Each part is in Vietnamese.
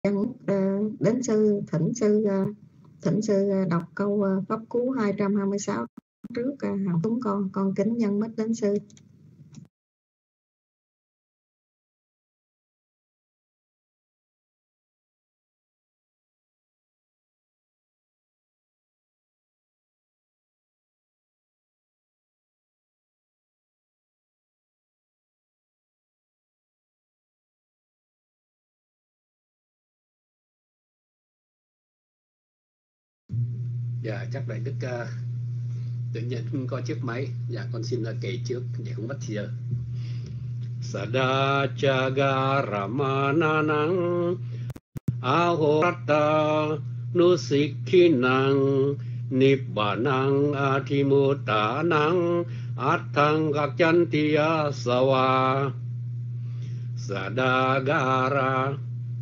Đến sư thỉnh sư đọc câu pháp cú 226 trước hàng chúng con kính nhân mít đến sư. Dạ chắc đại đức tự nhiên không có chiếc máy. Dạ con xin kể trước để không mất thời giờ. Sadachaga Ramananang Ahorata Nusikhinang Nibbanang Adhimutanang Attang Gacchantya Sawa Sadagara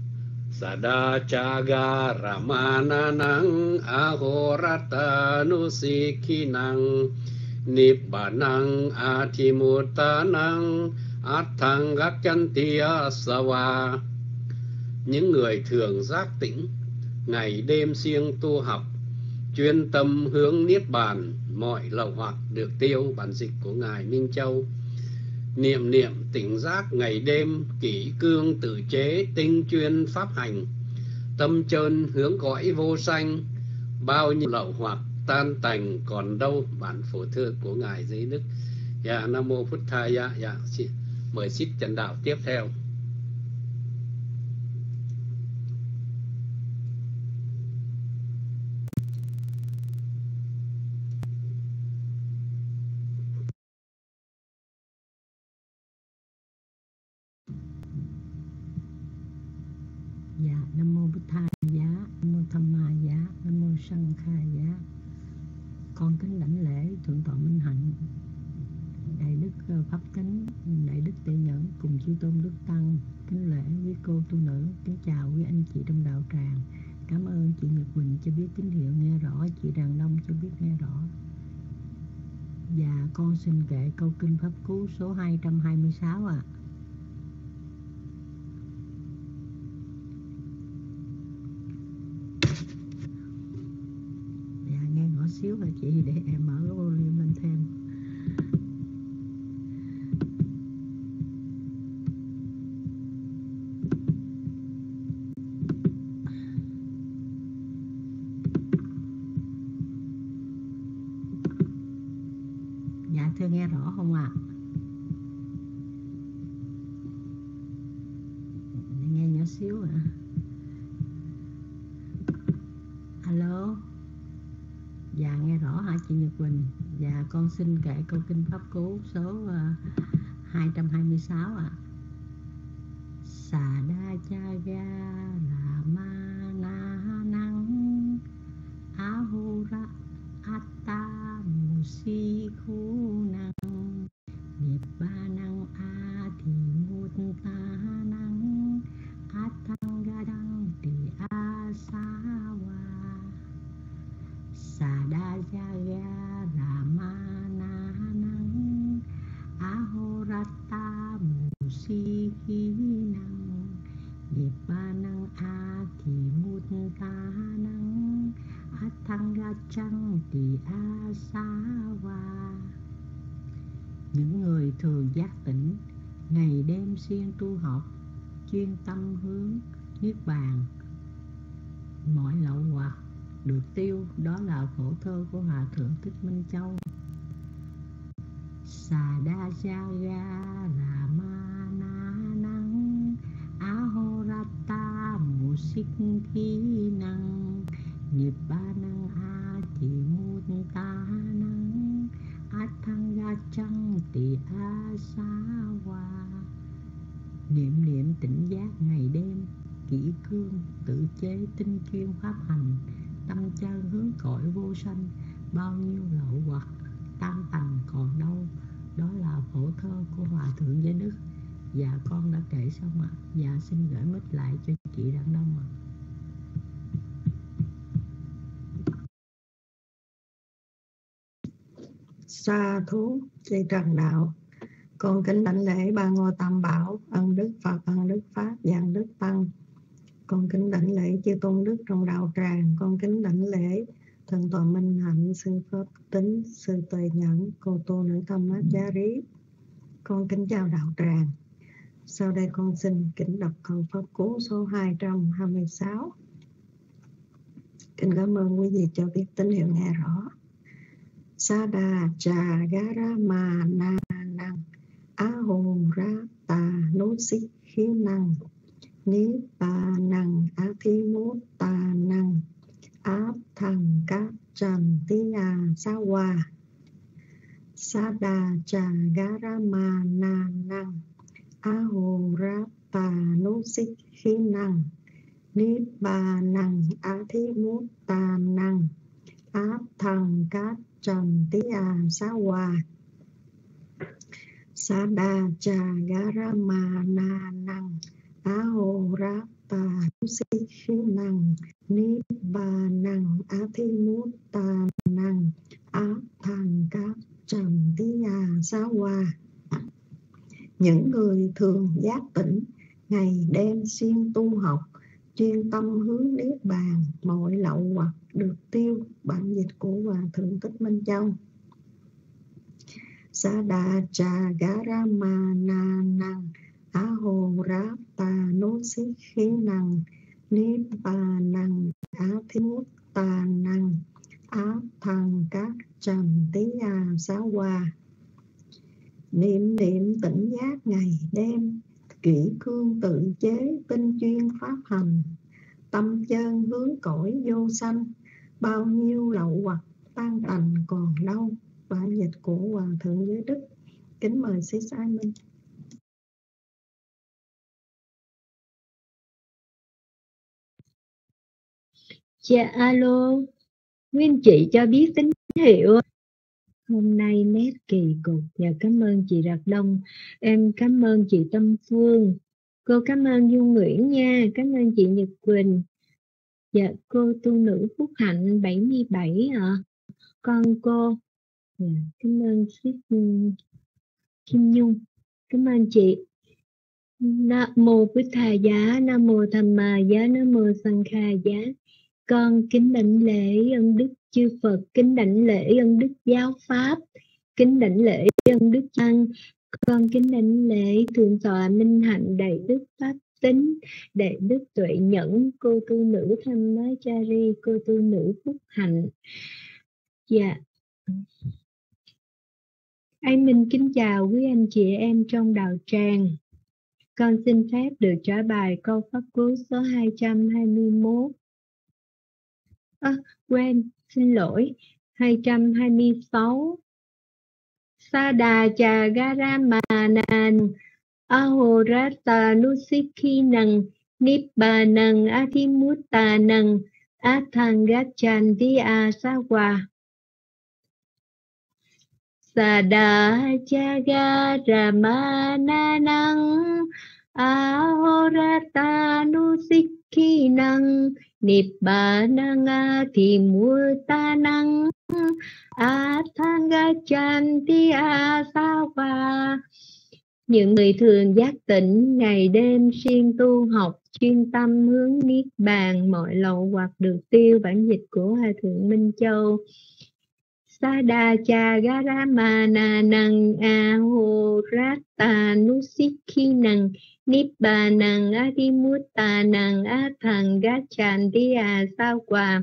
Sadachaga Ramananang Ahorata Nusikhinang Nibbanang Adhimutanang Attang Gacchantya Sawa. Những người thường giác tỉnh, ngày đêm siêng tu học, chuyên tâm hướng niết bàn, mọi lậu hoặc được tiêu. Bản dịch của ngài Minh Châu. Niệm niệm tỉnh giác ngày đêm, kỷ cương tự chế, tinh chuyên pháp hành, tâm chân hướng cõi vô sanh, bao nhiêu lậu hoặc tan tành còn đâu. Bản phổ thơ của ngài Giới Đức. Dạ Nam Mô Phật Thaya. Dạ mời Xích Trần Đạo tiếp theo. Dạ, Nam Mô Bụt Thaya Giá, Nam Mô Tham Ma Giá, Nam Mô Sanh Kha Giá. Con kính lãnh lễ Thượng tọa Minh Hạnh, Đại đức Pháp Chánh, Đại đức Tệ Nhẫn cùng chư tôn đức tăng. Kính lễ quý cô tu nữ, kính chào quý anh chị trong đạo tràng. Cảm ơn chị Nhật Quỳnh cho biết tín hiệu nghe rõ, chị Đàn Đông cho biết nghe rõ. Và con xin kệ câu kinh pháp cú số 226 ạ. Nghe nhỏ xíu hả chị, để em mở cái volume lên thêm. Dạ thưa nghe rõ không ạ? Nghe nhỏ xíu ạ. Alo. Dạ nghe rõ hả chị Nhật Quỳnh? Dạ con xin kệ câu kinh pháp cú số 226 ạ. Sadachaga Ramananang Ahura Atta Musikhunang Nibbanang Adhimutanang Attang Gacchantya Sawa Sadachaga Ramananang Ahorata Musikinang Nibbanang Adhimutanang Attang Gacchantya Sawa. Những người thường giác tỉnh, ngày đêm siêng tu học, chuyên tâm hướng niết bàn, mọi lậu hoặc được tiêu. Đó là phổ thơ của Hòa Thượng Thích Minh Châu. Sadachaga Ramananang Ahorata Musikinang Nibbanang Adhimutanang Attang Gacchantya Sawa. Niệm niệm tỉnh giác ngày đêm, kỷ cương tự chế, tinh chuyên pháp hành, tâm chân hướng cõi vô sanh, bao nhiêu lậu hoặc tan tành còn đâu. Đó là phổ thơ của Hòa Thượng Giới Đức. Dạ con đã kể xong ạ. Dạ xin gửi mic lại cho chị Đặng Đông ạ. Sa thú chị Trần Đạo. Con kính đảnh lễ ba ngôi tam bảo, ân đức Phật, ân đức Pháp và ân đức Tăng. Con kính đảnh lễ chư tôn đức trong đạo tràng. Con kính đảnh lễ Thượng tọa Minh Hạnh, sư Pháp Tính, sư Tuệ Nhẫn, cô tu nữ Thamachari. Con kính chào đạo tràng. Sau đây con xin kính đọc câu pháp cú số 226. Kính cảm ơn quý vị cho biết tín hiệu nghe rõ. Sada cha gara ma na năng á hồn ra ta nô xích khí năng ní ba năng á thi mô ta năng áp thằng các trần tí sa hoa. Sada cha gara ma na năng á hồn ra ta nô xích khí năng ní ba năng á thi mô ta năng áp thằng các trần tí sa hoa. Sada cha gara ma na năng á hồ ra ta si khí năng ni ba năng á thi mô ta năng áp thằng các trần tí sa hoa. Những người thường giác tỉnh ngày đêm siêng tu học, chuyên tâm hướng niết bàn, mọi lậu hoặc được tiêu. Bản dịch của Hòa Thượng Thích Minh Châu. Sada cha gara ma na năng á hồ ra ta nô xích khí năng ni ba năng á thi mô ta năng áp thằng các trần tí sa hoa. Niệm niệm tỉnh giác ngày đêm, kỹ cương tự chế, tinh chuyên pháp hành, tâm chân hướng cõi vô sanh, bao nhiêu lậu hoặc tan tành còn đâu. Bản dịch của Hòa Thượng Giới Đức. Kính mời Sĩ Sai Minh. Dạ alo, Nguyên chị cho biết tín hiệu. Hôm nay nét kỳ cục. Dạ cảm ơn chị Rạc Đông. Em cảm ơn chị Tâm Phương. Cô cảm ơn Du Nguyễn nha. Cảm ơn chị Nhật Quỳnh. Dạ cô tu nữ Phúc Hạnh 77 ạ. Con cô. Dạ, cảm ơn Kim Nhung. Cảm ơn chị. Nam mô Bụt Thà Giá, Nam mô Tham Ma Giá, Nam mô Sang Kha Giá. Con kính đảnh lễ ân đức chư Phật, kính đảnh lễ ân đức giáo pháp, kính đảnh lễ ân đức tăng. Con kính đảnh lễ Thượng tọa Minh Hạnh, Đại đức Pháp Tính, Đại đức Tuệ Nhẫn, cô tu nữ Thamachari, cô tu nữ Phúc Hạnh. Dạ. Anh Minh kính chào quý anh chị em trong đạo tràng. Con xin phép được trả bài câu pháp cú số 221. Quên, xin lỗi, 226. Sada cha gara manan ahorata nusikhinang nibbanang adhimutanang athangachanti asawa. Sada cha gara mananang ahorata nusikhinang nibbanang adhimutanang athangachanti asawa. Những người thường giác tỉnh ngày đêm siêng tu học, chuyên tâm hướng niết bàn, mọi lậu hoặc được tiêu. Bản dịch của Hòa Thượng Minh Châu. Sada cha gara mananang ahorata nusikhinang nibbanang adhimutanang athangachanti asawa.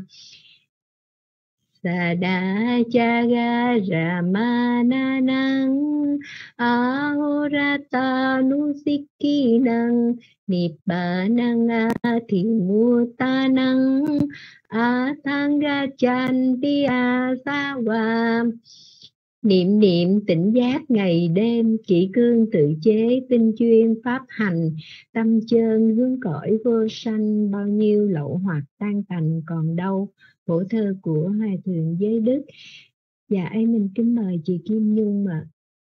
Sada cha gara mananang ahorata nusikhinang nibbanang adhimutanang athangachanti asawa. Niệm niệm tỉnh giác ngày đêm, kỹ cương tự chế, tinh chuyên pháp hành, tâm chân hướng cõi vô sanh, bao nhiêu lậu hoặc tan tành còn đâu. Phổ thơ của Hòa Thượng Giới Đức. Dạ em mình kính mời chị Kim Nhung ạ.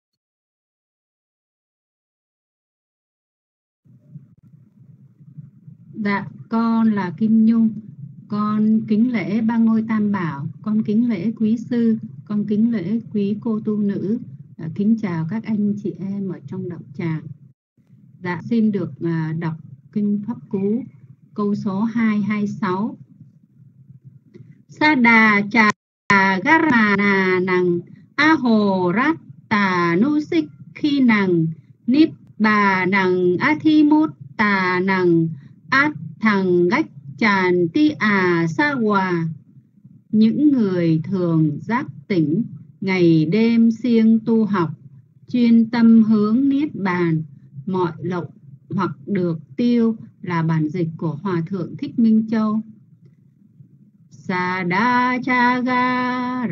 Dạ, con là Kim Nhung. Con kính lễ ba ngôi Tam Bảo, con kính lễ quý sư, con kính lễ quý cô tu nữ. Kính chào các anh chị em ở trong đạo tràng. Dạ, xin được đọc kinh pháp cú câu số 226. Sa đà trà garana năng ahoratta nusik khi năng nip bà năng athimut tà năng át thằng gách tràn ti sa hòa. Những người thường giác tỉnh, ngày đêm siêng tu học, chuyên tâm hướng niết bàn, mọi lậu hoặc được tiêu, là bản dịch của Hòa thượng Thích Minh Châu. Sadachaga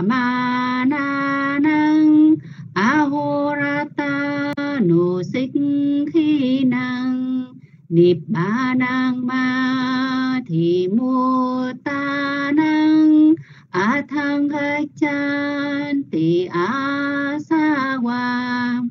Ramananang Ahorata Nusik khi năng Nibbanang Ma Thì Mô Ta Năng Athang Gachan Ti Asawa.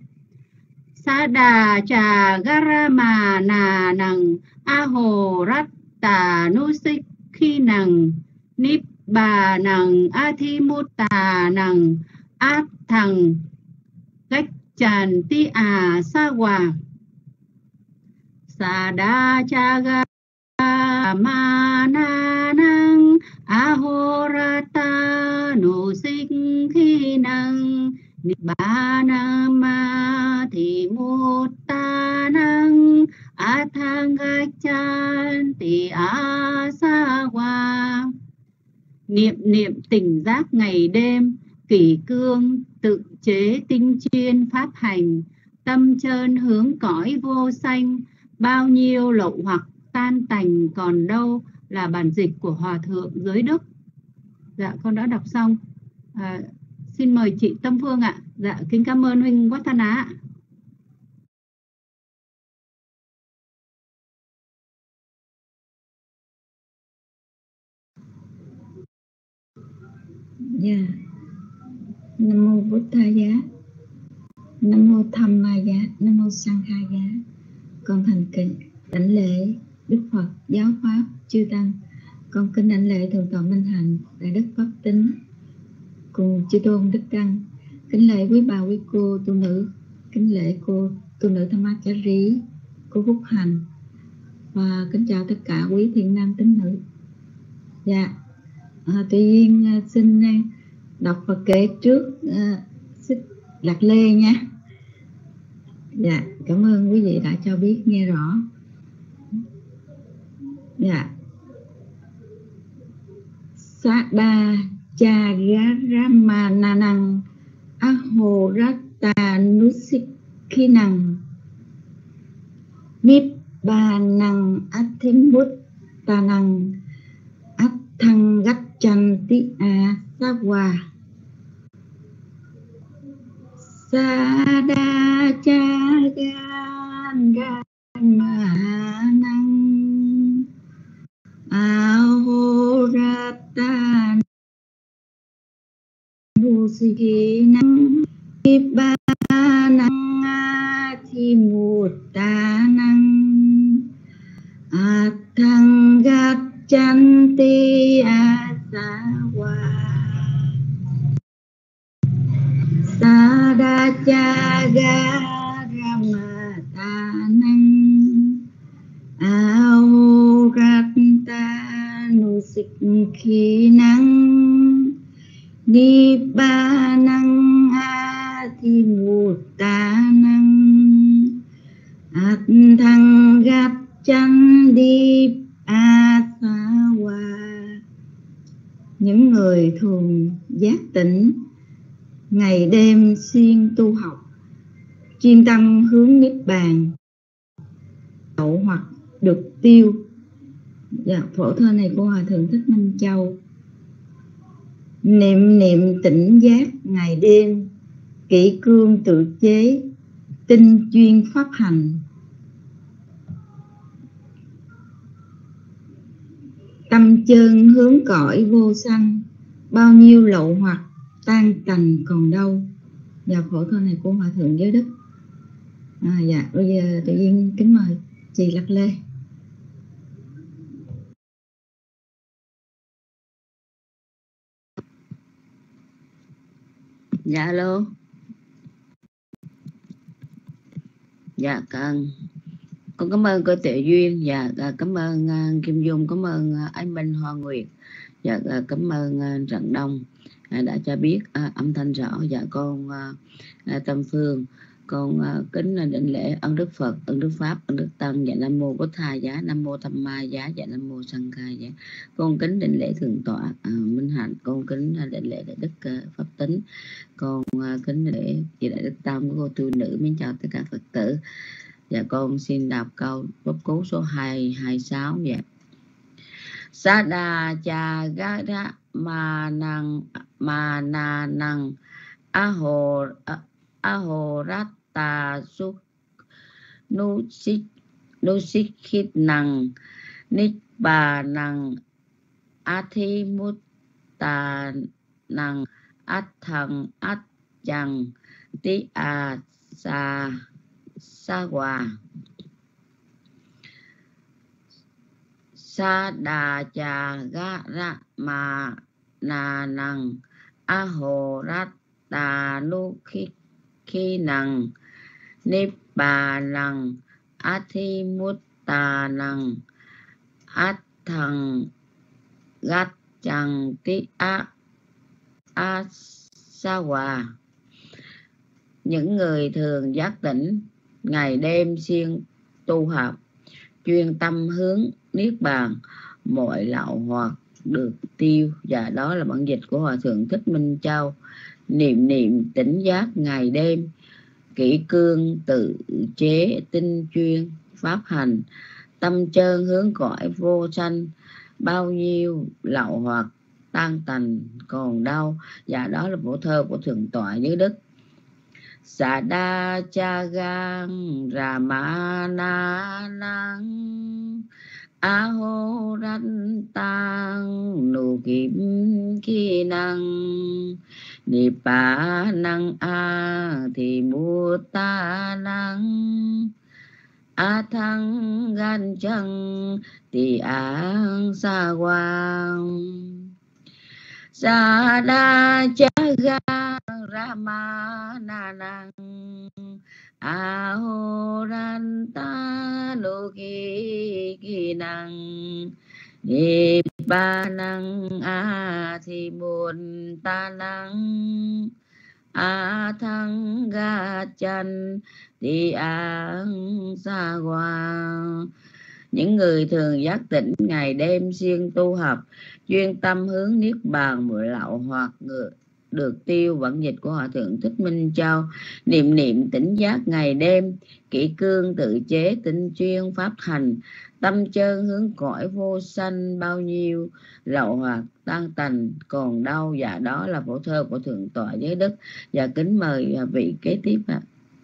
Sadachaga Ramananang Ahorata Nusik khi năng Nibbanang Athimutta-năng át thằng gách tràn ti sa hòa. Sadachaga Ramananang Ahorata Nusik khi năng Nibbanang Athimutta-năng Athang Gachan Ti Asawa. Niệm tỉnh giác ngày đêm, kỷ cương tự chế tinh chuyên pháp hành, tâm trơn hướng cõi vô sanh, bao nhiêu lậu hoặc tan tành còn đâu, là bản dịch của Hòa thượng Giới Đức. Dạ, con đã đọc xong. Xin mời chị Tâm Phương ạ. Dạ, kính cảm ơn huynh Quát Tha Ná ạ. Dạ. Nam mô Bụt Tha Giá, Nam mô Tham Ma Giá, Nam mô Sang Kha Giá. Con thành kính đảnh lễ Đức Phật giáo pháp chư tăng. Con kính đảnh lễ thượng tọa Minh Hạnh, đại đức Pháp Tính cùng chư tôn đức tăng. Kính lễ quý bà quý cô tu nữ, kính lễ cô tu nữ Tham Ma Chá Rí, cô Phúc Hành, và kính chào tất cả quý thiện nam tín nữ. Dạ. Tự nhiên xin đọc và kể trước Xích Lạc Lê nha. Dạ, cảm ơn quý vị đã cho biết nghe rõ. Dạ. Sadachaga Ahorata Nusik khi năng Nibbanang Athimutta-năng Athang Gachanti Asawa. Sadachaga Ramanang Ahorata Nusikinang Nibbanang Athimutta-năng Athang Gachanti Asawa. Sadachaga Ramatanang Ahorata Nusikhinang Nibbanang Athimutta-năng Athang Gachanti Asawa. Những người thường giác tỉnh, ngày đêm siêng tu học, chuyên tâm hướng niết bàn, lậu hoặc được tiêu. Dạ, phổ thơ này của Hòa thượng Thích Minh Châu. Niệm tỉnh giác ngày đêm, kỷ cương tự chế, tinh chuyên pháp hành, tâm chân hướng cõi vô sanh, bao nhiêu lậu hoặc tan tành còn đâu. Và phổ thơ này của Hòa thượng Giới Đức. Dạ, bây giờ tự nhiên kính mời chị Lạc Lê. Dạ alo. Dạ Con cảm ơn cô Tuệ Duyên. Dạ cảm ơn Kim Dung, cảm ơn Ái Minh, Hoa Nguyệt. Dạ cảm ơn Rạng Đông đã cho biết âm thanh rõ. Dạ con Tâm Phương, con kính định lễ ân đức Phật, ân đức Pháp, ân đức Tăng. Dạ Nam mô Bổn Thầy Giá, Nam mô Tham Ma Giá, dạ Nam mô Sanh Khai Giá. Con kính định lễ thượng tọa Minh Hạnh, con kính định lễ đại đức Pháp Tính, con kính lễ chị đại đức Tam của cô tu nữ. Mến chào tất cả Phật tử. Dạ con xin đọc câu pháp cú số 226. Dạ. Sa đà cha ga ra ma na năng a hồ rát ta su nu sik khít năng nít bà năng a thi mút ta năng át thằng át chẳng tí sa hòa. Sa đà chà ga ra ma na năng a hồ rát ta nu khi năng nếp bà năng a thi mút ta năng át thằng gát chẳng tí sa hòa. Những người thường giác tỉnh ngày đêm siêng tu học, chuyên tâm hướng niết bàn, mọi lậu hoặc được tiêu. Và đó là bản dịch của Hòa Thượng Thích Minh Châu. Niệm tỉnh giác ngày đêm, kỹ cương tự chế tinh chuyên pháp hành, tâm trơn hướng cõi vô sanh, bao nhiêu lậu hoặc tan tành còn đâu. Và đó là bộ thơ của Thượng tọa Giới Đức. Sa đa cha gang ra ma na năng a hô ranh tăng nụ kim khi năng ni pa năng a thì mu ta năng a thăng gan chăng thì an sa quang. Sa đa cha ga ra ma na năng a hô ran ta nô ki năng ni ba năng a thì muôn ta năng a thăng ga chân thì an sa hoa. Những người thường giác tỉnh ngày đêm siêng tu học, chuyên tâm hướng niết bàn, mọi lậu hoặc được tiêu. Bản dịch của Hòa Thượng Thích Minh Châu. Niệm tỉnh giác ngày đêm, kỹ cương tự chế tinh chuyên pháp hành, tâm trơn hướng cõi vô sanh, bao nhiêu lậu hoặc tan tành còn đâu. Và đó là bộ thơ của Thượng tọa Giới Đức. Và kính mời vị kế tiếp ạ.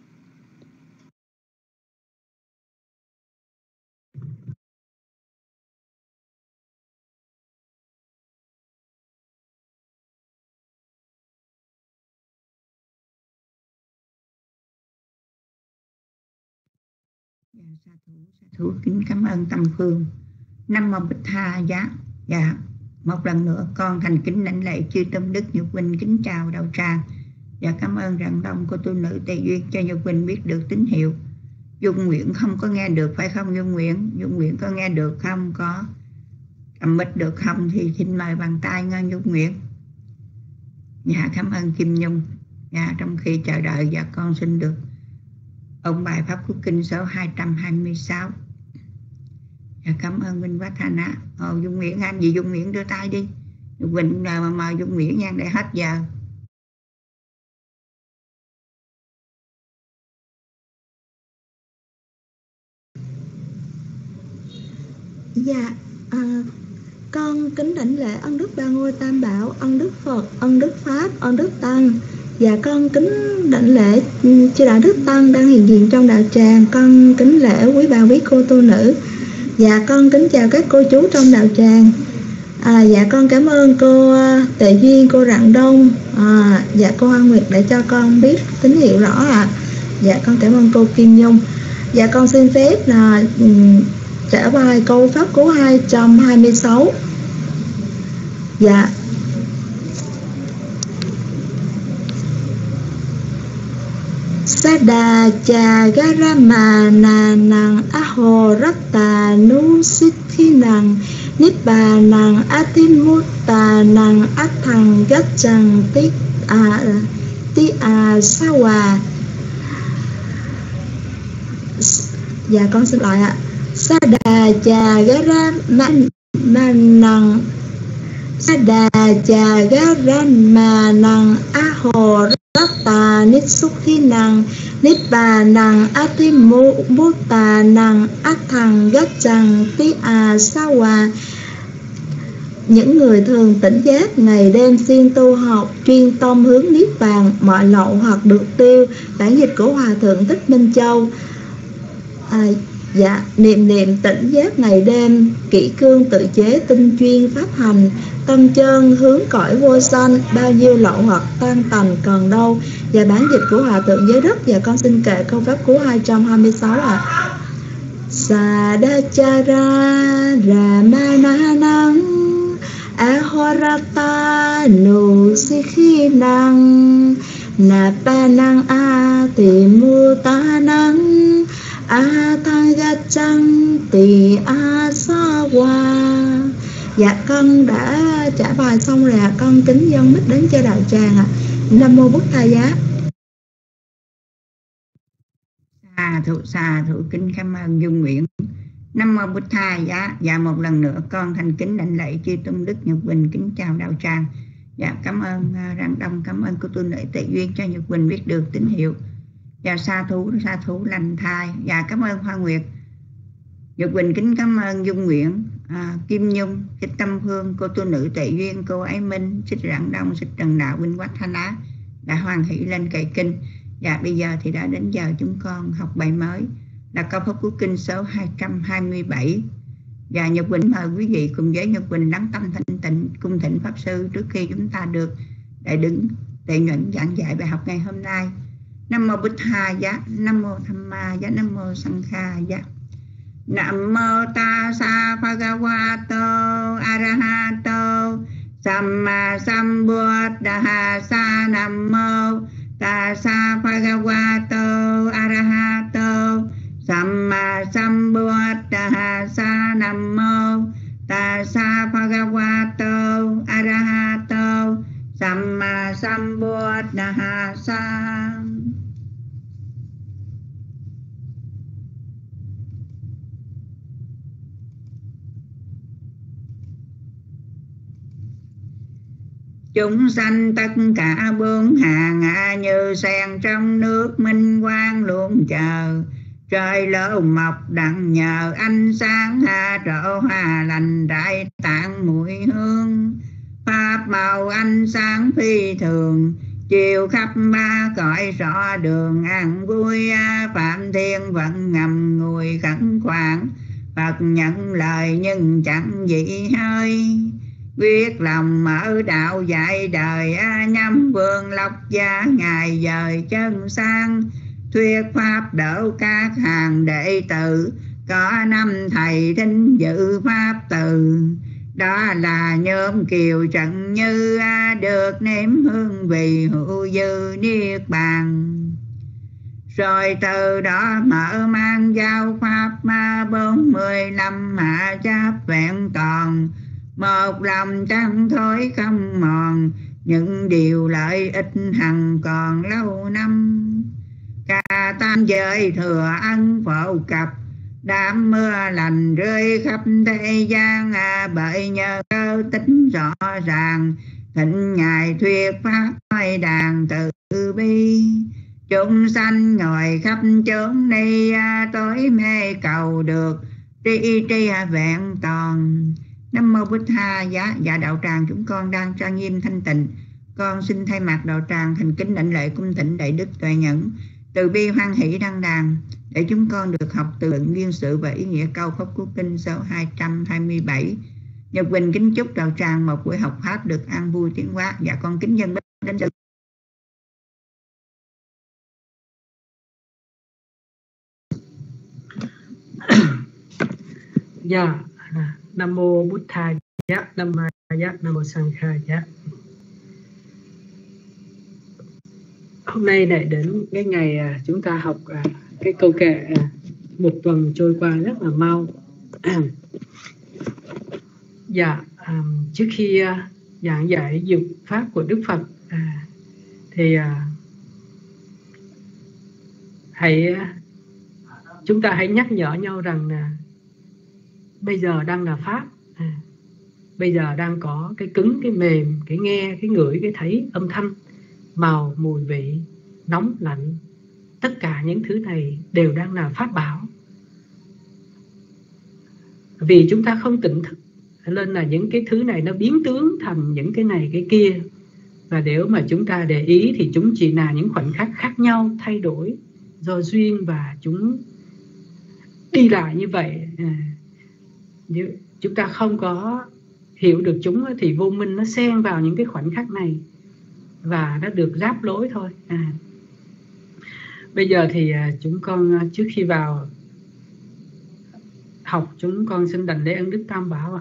Sa thú kính cảm ơn Tâm Phương. Nam mô Bích Tha Giá. Dạ, một lần nữa con thành kính lãnh lễ chư tôn đức Nhật Huynh, kính chào đạo tràng. Dạ, cảm ơn Rạng Đông của tu nữ Tề Duyên cho Nhật Huynh biết được tín hiệu. Dung Nguyện không có nghe được phải không Dung Nguyện? Dung Nguyện có nghe được không? Có cầm mic được không? Thì xin mời bàn tay nghe Dung Nguyện. Dạ, cảm ơn Kim Nhung. Dạ, trong khi chờ đợi dạ con xin được ông bài Pháp Quốc Kinh số 226. Dạ, cảm ơn Minh Vát Thanh á. Dung Nguyễn, anh gì Dung Nguyễn đưa tay đi. Quỳnh mà mời Dung Nguyễn nha, để hết giờ. Dạ, con kính đảnh lễ ân đức ba ngôi tam bảo, ân đức Phật, ân đức Pháp, ân đức Tăng. Dạ, con kính đảnh lễ chư đạo đức tăng đang hiện diện trong đạo tràng. Con kính lễ quý bà quý cô tu nữ. Dạ, con kính chào các cô chú trong đạo tràng. Dạ, con cảm ơn cô Tệ Duyên, cô Rạng Đông, dạ cô Hoa Nguyệt để cho con biết tín hiệu rõ ạ. Dạ, con cảm ơn cô Kim Nhung. Dạ, con xin phép là trả bài câu pháp cú 226. Dạ. Sada cha garama na nang ahorata nu sithi nang nipa nang atimutta nang athang gachang ti sawa. Dạ con xin lại ạ. Sada cha garama nang Sada cha garama nang ahorata nitsukhi nang nipa nang atimutta nang athang gachang ti sawa. Những người thường tỉnh giác ngày đêm xuyên tu học chuyên tâm hướng niết bàn, mọi lậu hoặc được tiêu. Bản dịch của Hòa thượng Thích Minh Châu. Dạ, niệm tỉnh giác ngày đêm, kỹ cương tự chế tinh chuyên pháp hành, tâm chân hướng cõi vô sanh, bao nhiêu lậu hoặc tan tành còn đâu. Và bản dịch của Hòa thượng Giới Đất. Và con xin kệ câu pháp cú 226 ạ. Sadachara Ramananang ahorata nu sikhi nang napanang atimutanang athangachang ti asawa. Dạ con đã trả bài xong rồi ạ. Con kính dâng mic đến cho đạo tràng ạ. Nam mô Bụt Thầy Giá. Xà thụ kính cảm ơn Dung Nguyễn. Nam mô Bụt Thầy Giá. Dạ một lần nữa con thành kính đảnh lễ chư tôn đức Nhật Quỳnh, kính chào đạo tràng. Dạ cảm ơn Rạng Đông, cảm ơn cô tu nữ Tệ Duyên cho Nhật Quỳnh biết được tín hiệu. Dạ sa thú lành thai. Dạ cảm ơn Hoa Nguyệt. Nhật Quỳnh kính cảm ơn Dung Nguyễn, Kim Nhung, Thích Tâm Phương, cô tu nữ Tệ Duyên, cô Ái Minh, Xích Rạng Đông, Xích Trần Đạo, Vinh Quách Thanh Á đã hoan hỷ lên kệ kinh. Dạ bây giờ thì đã đến giờ chúng con học bài mới là câu pháp cú kinh số 227. Và Nhật Quỳnh mời quý vị cùng với Nhật Quỳnh lắng tâm thanh tịnh cung thỉnh pháp sư trước khi chúng ta được đại đứng tệ nhuận giảng dạy bài học ngày hôm nay. Nam mô Bụt Thầy Giá, Nam mô Tham Ma Giá, Nam mô Sang Kha Giá. Nam mô Tassa Bhagavato Arahato Samma Sambuddhassa. Nam mô Tassa Bhagavato Arahato Samma Sambuddhassa. Nam mô Tassa Bhagavato Arahato Samma Sambuddhassa. Chúng sanh tất cả bốn hàng như sen trong nước minh quang luôn chờ. Trời lỡ mọc đặng nhờ ánh sáng trổ hoa lành đại tạng mùi hương. Pháp màu ánh sáng phi thường chiều khắp ba cõi rõ đường an vui. Phạm thiên vẫn ngầm ngùi khẩn khoản Phật nhận lời nhưng chẳng dị hơi. Quyết lòng mở đạo dạy đời nhắm vương lộc gia ngài dời chân sang. Thuyết pháp đỡ các hàng đệ tử có năm thầy thính dự pháp từ. Đó là nhóm Kiều Trần Như được nếm hương vị hữu dư niết bàn. Rồi từ đó mở mang giao pháp 45 hạ chấp vẹn toàn. Một lòng trăm thối không mòn những điều lợi ích hằng còn lâu năm. Cả tam giới thừa ân phổ cập đám mưa lành rơi khắp thế gian. Bởi nhờ cơ tính rõ ràng thịnh ngài thuyết pháp nói đàn từ bi. Chúng sanh ngồi khắp chốn đây tối mê cầu được tri vẹn toàn. Nam mô Bụt Thầy Giá. Dạ đạo tràng chúng con đang trang nghiêm thanh tịnh. Con xin thay mặt đạo tràng thành kính đảnh lễ cung thỉnh đại đức tuệ nhẫn từ bi hoan hỷ đăng đàn để chúng con được học từ luận nguyên sự và ý nghĩa câu pháp cú kinh số 227. Nhật Quỳnh kính chúc đạo tràng một buổi học pháp được an vui tiến hóa. Dạ con kính dân đến sự. Dạ, Nam mô Bụt Thầy Giá, Nam mô Giá, Nam mô Sang Kha Giá. Hôm nay lại đến cái ngày chúng ta học cái câu kệ. Một tuần trôi qua rất là mau. Dạ, trước khi giảng dạy dục pháp của Đức Phật thì chúng ta hãy nhắc nhở nhau rằng là bây giờ đang là pháp, bây giờ đang có cái cứng, cái mềm, cái nghe, cái ngửi, cái thấy, âm thanh, màu, mùi vị, nóng, lạnh. Tất cả những thứ này đều đang là pháp bảo. Vì chúng ta không tỉnh thức nên là những cái thứ này nó biến tướng thành những cái này cái kia. Và nếu mà chúng ta để ý thì chúng chỉ là những khoảnh khắc khác nhau, thay đổi do duyên, và chúng đi lại như vậy. Nếu chúng ta không có hiểu được chúng thì vô minh nó xen vào những cái khoảnh khắc này và nó được ráp lối thôi. Bây giờ thì chúng con trước khi vào học, chúng con xin đảnh lễ ân đức Tam Bảo.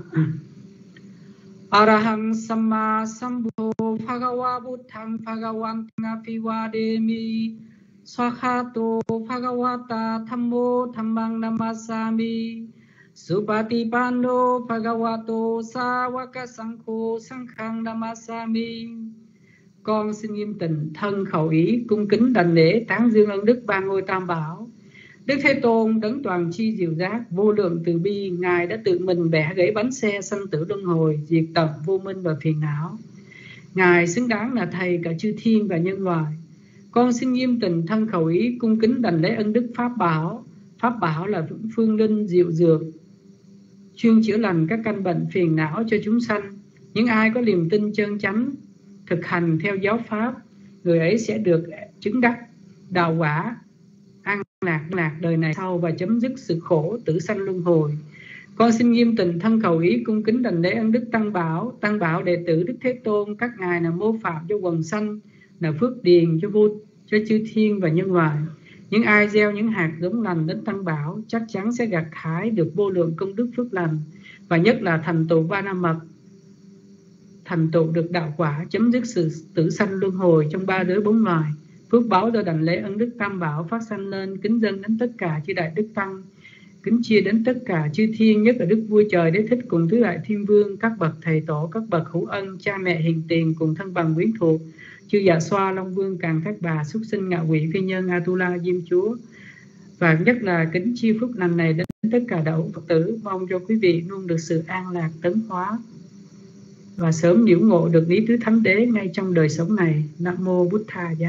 Arahang Samma Sambuddho Bhagava Buddhang Bhagavantang Apiwademi Swakhato Bhagavata Thammo Dhammang Namasami Supatipanno Bhagavato Sāvaka Saṅkho Saṅghang Namasami. Con xin nghiêm tịnh thân khẩu ý cung kính đảnh lễ tán dương ân đức ba ngôi Tam Bảo. Đức Thế Tôn đấng toàn chi diệu giác, vô lượng từ bi, Ngài đã tự mình bẻ gãy bánh xe sanh tử luân hồi, diệt tận vô minh và phiền não. Ngài xứng đáng là thầy cả chư thiên và nhân loại. Con xin nghiêm tịnh thân khẩu ý cung kính đảnh lễ ân đức Pháp Bảo. Pháp Bảo là phương linh diệu dược, chuyên chữa lành các căn bệnh phiền não cho chúng sanh. Những ai có niềm tin chân chánh, thực hành theo giáo pháp, người ấy sẽ được chứng đắc đạo quả, an lạc đời này sau và chấm dứt sự khổ tử sanh luân hồi. Con xin nghiêm tịnh thân cầu ý cung kính đảnh lễ ân đức Tăng Bảo. Tăng Bảo đệ tử Đức Thế Tôn, các ngài là mô phạm cho quần sanh, là phước điền cho chư thiên và nhân loại. Những ai gieo những hạt giống lành đến Tăng Bảo chắc chắn sẽ gặt hái được vô lượng công đức phước lành, và nhất là thành tựu ba la mật, thành tựu được đạo quả, chấm dứt sự tử sanh luân hồi trong ba giới bốn loài. Phước báo do đảnh lễ ân đức Tam Bảo phát sanh lên, kính dâng đến tất cả chư đại đức tăng, kính chia đến tất cả chư thiên, nhất là Đức Vua Trời Đế Thích cùng tứ đại thiên vương, các bậc thầy tổ, các bậc hữu ân, cha mẹ hiền tiền cùng thân bằng quyến thuộc, chư Dạ Xoa, Long Vương, Càn Thác Bà, súc sinh, ngạ quỷ, phi nhân, Atula, Diêm Chúa. Và nhất là kính chia phước lành này đến tất cả đạo hữu Phật tử, mong cho quý vị luôn được sự an lạc tấn hóa và sớm nhiễu ngộ được lý tứ thánh đế ngay trong đời sống này. Nam mô Bụt Tha Giá.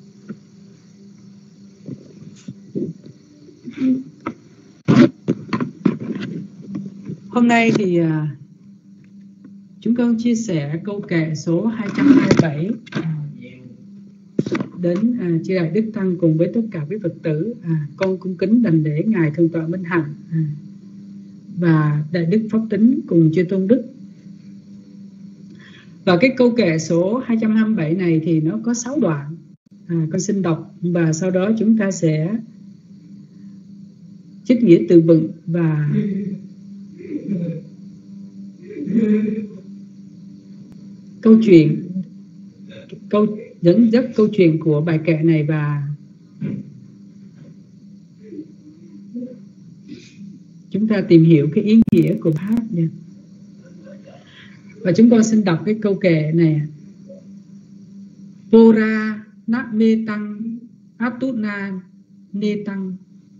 Hôm nay thì chúng con chia sẻ câu kệ số 227 đến chư đại đức tăng cùng với tất cả quý Phật tử. Con cung kính đảnh lễ ngài Thượng tọa Minh Hạnh và đại đức Pháp Tính cùng chư tôn đức. Và cái câu kệ số 227 này thì nó có 6 đoạn. Con xin đọc và sau đó chúng ta sẽ trích nghĩa từ vựng và dẫn dắt câu chuyện của bài kệ này, và chúng ta tìm hiểu cái ý nghĩa của pháp nha. Và chúng con xin đọc cái câu kệ này. Pora nát mê tăng atuna nê tăng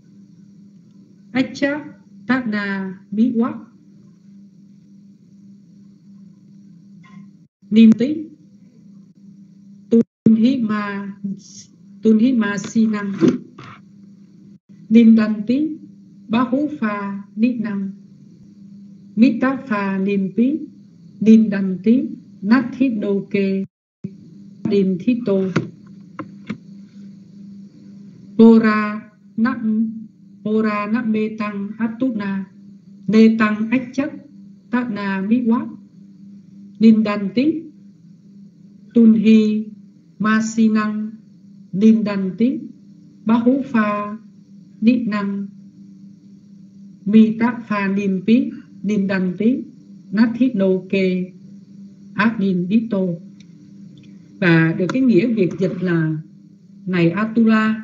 acha tana mi wak nim tí tunhi ma sinam nim đan tí bá hú pha nít năng mita pha nim pí nim đan tí nát thít đô kê dim thít tô Pora nát mê tăng atuna nê tăng ách chất tana mi wak nim đan tí tunhi masinang nindanti bahufa nitnang mitafa nimpi nindanti nathinoke adindito. Và được cái nghĩa Việt dịch là Này Atula,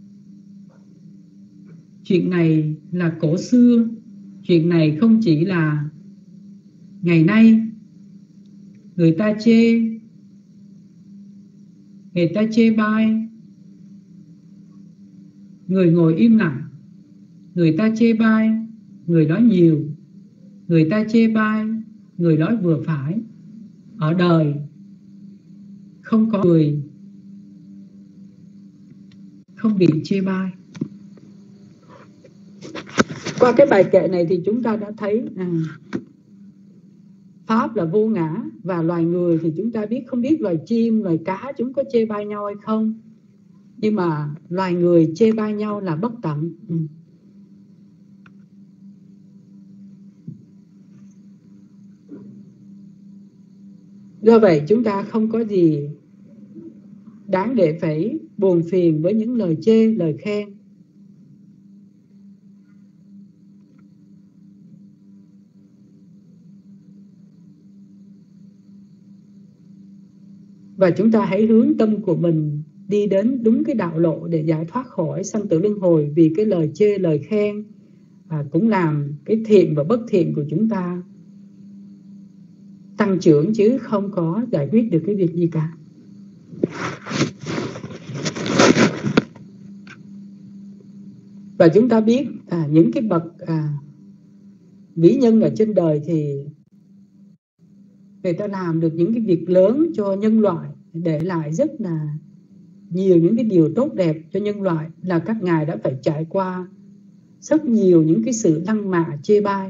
chuyện này là cổ xưa, chuyện này không chỉ là ngày nay. Người ta chê bai, người ngồi im lặng. Người ta chê bai, người nói nhiều. Người ta chê bai, người nói vừa phải. Ở đời không có người không bị chê bai. Qua cái bài kệ này thì chúng ta đã thấy Pháp là vô ngã, và loài người thì chúng ta biết, không biết loài chim, loài cá chúng có chê bai nhau hay không, nhưng mà loài người chê bai nhau là bất tận. Do vậy chúng ta không có gì đáng để phải buồn phiền với những lời chê, lời khen. Và chúng ta hãy hướng tâm của mình đi đến đúng cái đạo lộ để giải thoát khỏi sanh tử luân hồi. Vì cái lời chê, lời khen cũng làm cái thiện và bất thiện của chúng ta tăng trưởng, chứ không có giải quyết được cái việc gì cả. Và chúng ta biết những cái bậc vĩ nhân ở trên đời thì người ta làm được những cái việc lớn cho nhân loại, để lại rất là nhiều những cái điều tốt đẹp cho nhân loại, là các ngài đã phải trải qua rất nhiều những cái sự lăng mạ chê bai.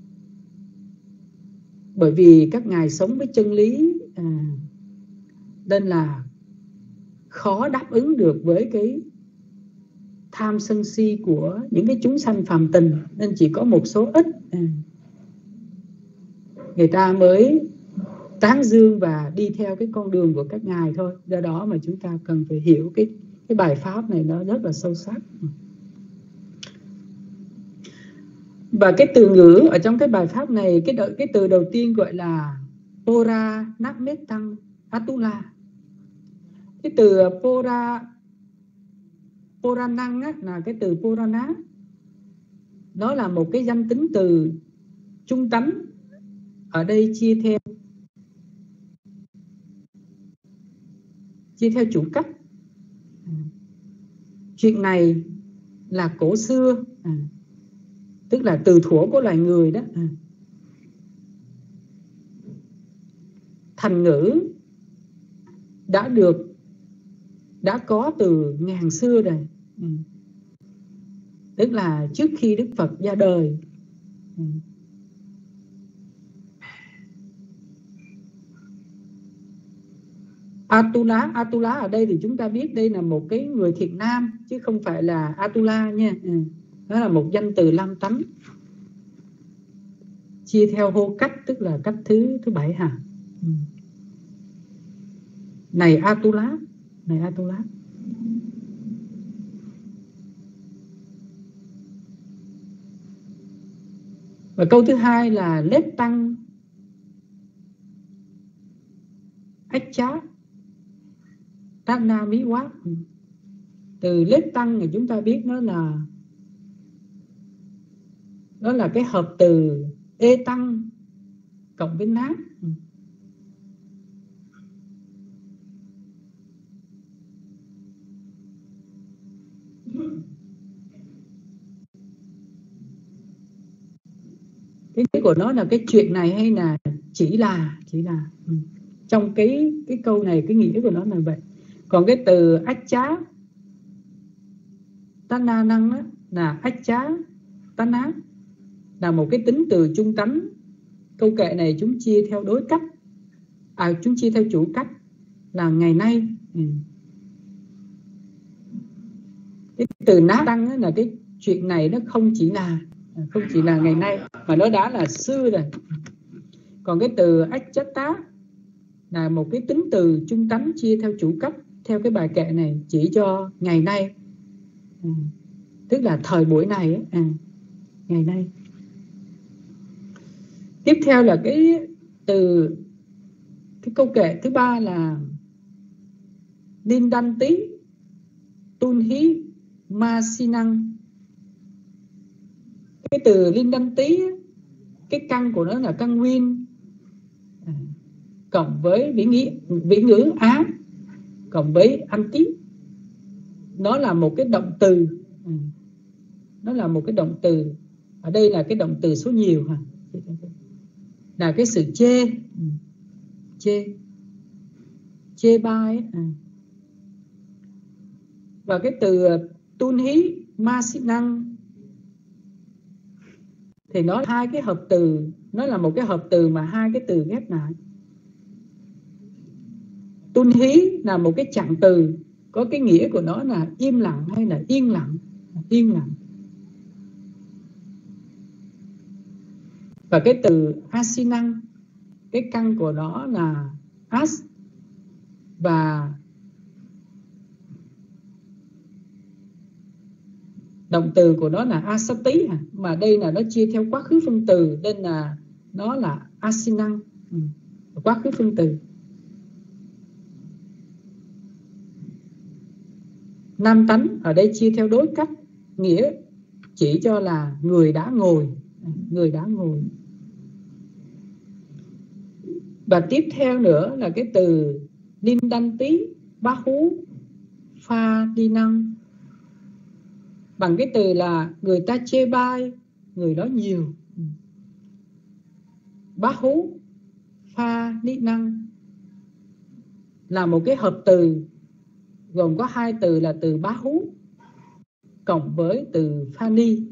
Bởi vì các ngài sống với chân lý nên là khó đáp ứng được với cái tham sân si của những cái chúng sanh phàm tình, nên chỉ có một số ít người ta mới tán dương và đi theo cái con đường của các ngài thôi. Do đó mà chúng ta cần phải hiểu cái bài pháp này nó rất là sâu sắc. Và cái từ ngữ ở trong cái bài pháp này, cái từ đầu tiên gọi là Pora Nametang Atula. Cái từ Poranang là cái từ Porana. Nó là một cái danh tính từ trung tánh. Ở đây chia theo chủ cách. Chuyện này là cổ xưa, tức là từ thuở của loài người đó. Thành ngữ đã có từ ngàn xưa rồi, tức là trước khi Đức Phật ra đời. Atula ở đây thì chúng ta biết đây là một cái người thiện nam, chứ không phải là Atula nha. Đó là một danh từ lam tánh, chia theo hô cách, tức là cách thứ 7 hả? Này Atula. Và câu thứ hai là lết tăng ách chá Tana Mỹ Quát. Từ lết tăng thì chúng ta biết nó là cái hợp từ ê tăng cộng với ná. Cái của nó là cái chuyện này hay là chỉ là trong cái câu này cái nghĩa của nó là vậy. Còn cái từ ách chá Tana năng á, là ách chá Tana, là một cái tính từ trung tánh. Câu kệ này chúng chia theo đối cách, chúng chia theo chủ cách là ngày nay. Cái từ ná đăng á, là cái chuyện này nó không chỉ là ngày nay, mà nó đã là xưa rồi. Còn cái từ ách chát tá là một cái tính từ trung tánh chia theo chủ cách, theo cái bài kệ này chỉ cho ngày nay, tức là thời buổi này ngày nay. Tiếp theo là cái câu kệ thứ ba là Nindanti tun hí ma si năng. Cái từ linh đăng tí, cái căn của nó là căn nguyên cộng với vĩ ngữ á cộng với anh tí. Nó là một cái động từ, nó là một cái động từ. Ở đây là cái động từ số nhiều hả? Là cái sự chê bai. Và cái từ tun hí ma si năng thì nó hai cái hợp từ, nó là một cái hợp từ mà hai cái từ ghép lại. Tun hí là một cái trạng từ có cái nghĩa của nó là im lặng hay là yên lặng, yên lặng. Và cái từ asinang, cái căn của nó là as, và động từ của nó là asati, mà đây là nó chia theo quá khứ phân từ nên là nó là asinang, quá khứ phân từ. Nam tánh ở đây chia theo đối cách, nghĩa chỉ cho là người đã ngồi, người đã ngồi. Và tiếp theo nữa là cái từ linh đăng tí bá hú pha đi năng, bằng cái từ là người ta chê bai người đó nhiều. Bá hú pha đi năng là một cái hợp từ gồm có hai từ là từ bá hú cộng với từ pha ni.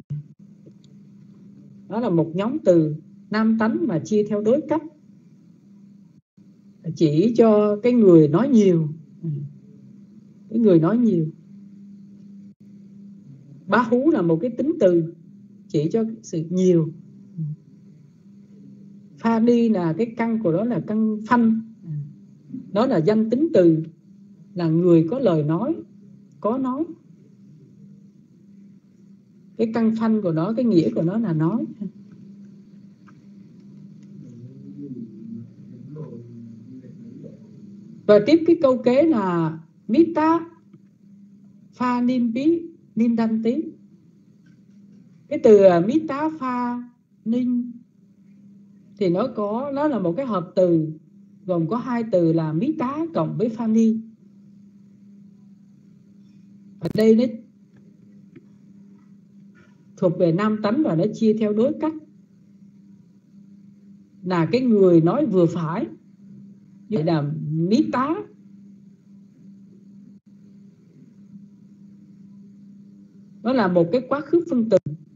Đó là một nhóm từ nam tánh mà chia theo đối cách, chỉ cho cái người nói nhiều, cái người nói nhiều. Bá hú là một cái tính từ chỉ cho sự nhiều. Pha ni là cái căn của nó là căn phanh, nó là danh tính từ, là người có lời nói, có nói. Cái căn phanh của nó, cái nghĩa của nó là nói. Và tiếp cái câu kế là Mita pha nimpi nindanti. Cái từ Mita pha ninh thì nó là một cái hợp từ gồm có hai từ là Mita cộng với pha ni. Ở đây nó thuộc về nam tánh và nó chia theo đối cách, là cái người nói vừa phải, vậy là Mita. Nó là một cái quá khứ phân từ,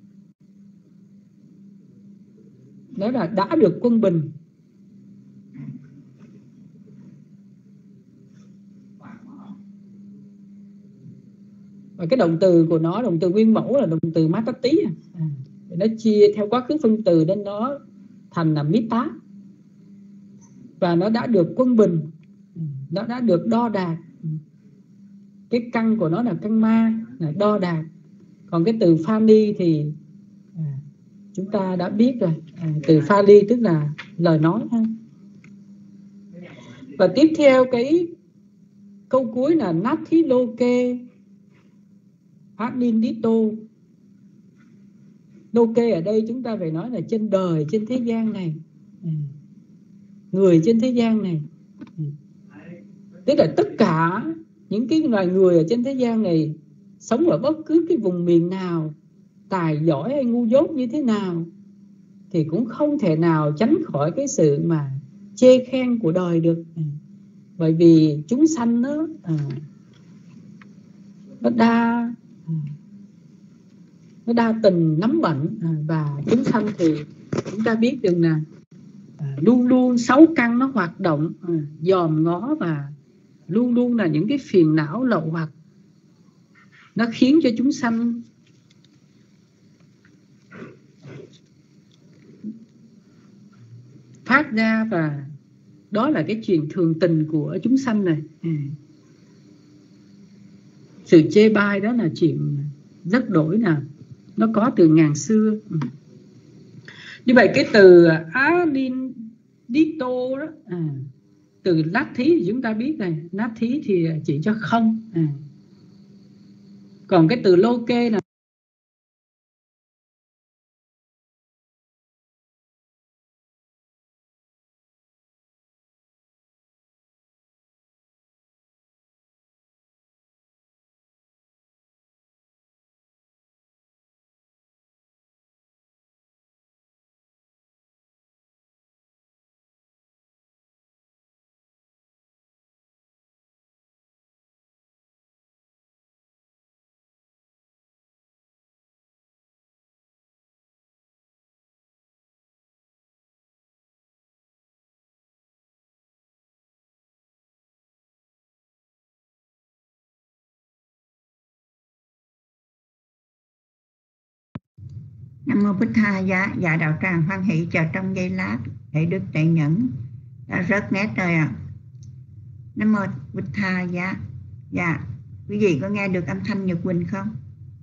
đó là đã được quân bình. Và cái động từ của nó, động từ nguyên mẫu là động từ matati, nó chia theo quá khứ phân từ nên nó thành là mita. Và nó đã được quân bình, nó đã được đo đạc. Cái căn của nó là căn ma, là đo đạc. Còn cái từ phani thì chúng ta đã biết rồi, từ phali tức là lời nói. Và tiếp theo cái câu cuối là nathi loke adindito. Loke ở đây chúng ta phải nói là trên đời, trên thế gian này, người trên thế gian này, tức là tất cả những cái loài người ở trên thế gian này, sống ở bất cứ cái vùng miền nào, tài giỏi hay ngu dốt như thế nào, thì cũng không thể nào tránh khỏi cái sự mà chê khen của đời được. Bởi vì chúng sanh nó đa tình nắm bệnh, và chúng sanh thì chúng ta biết được là luôn luôn sáu căn nó hoạt động dòm ngó, và luôn luôn là những cái phiền não lậu hoặc, nó khiến cho chúng sanh phát ra, và đó là cái chuyện thường tình của chúng sanh này. Sự chê bai đó là chuyện rất đổi, là nó có từ ngàn xưa. Như vậy cái từ adindito đó, từ nát thí thì chúng ta biết này, nát thí thì chỉ cho không. Còn cái từ loke là Nam mô Bích Tha Giá. Dạ đạo tràng hoan hỷ chờ trong giây lát để đức đại nhẫn đã rớt nét rồi ạ. Nam mô Bích Tha Giá. Dạ quý vị có nghe được âm thanh Nhật Quỳnh không?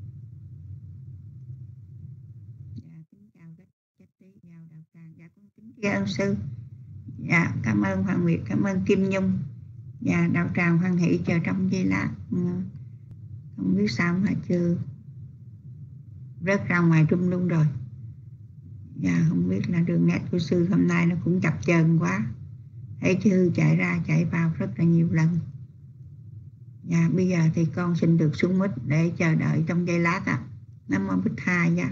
Dạ kính chào các chất tí vào đạo tràng. Dạ con kính tri ân sư. Dạ cảm ơn Hoàng Nguyệt, cảm ơn Kim Nhung. Dạ đạo tràng hoan hỷ chờ trong giây lát. Không biết sao mà chưa rớt ra ngoài trung luôn rồi. Dạ không biết là đường net của sư hôm nay nó cũng chập chờn quá, thấy chư chạy ra chạy vào rất là nhiều lần. Dạ bây giờ thì con xin được xuống mic để chờ đợi trong giây lát ạ. Nam mô Bích Tha Giá.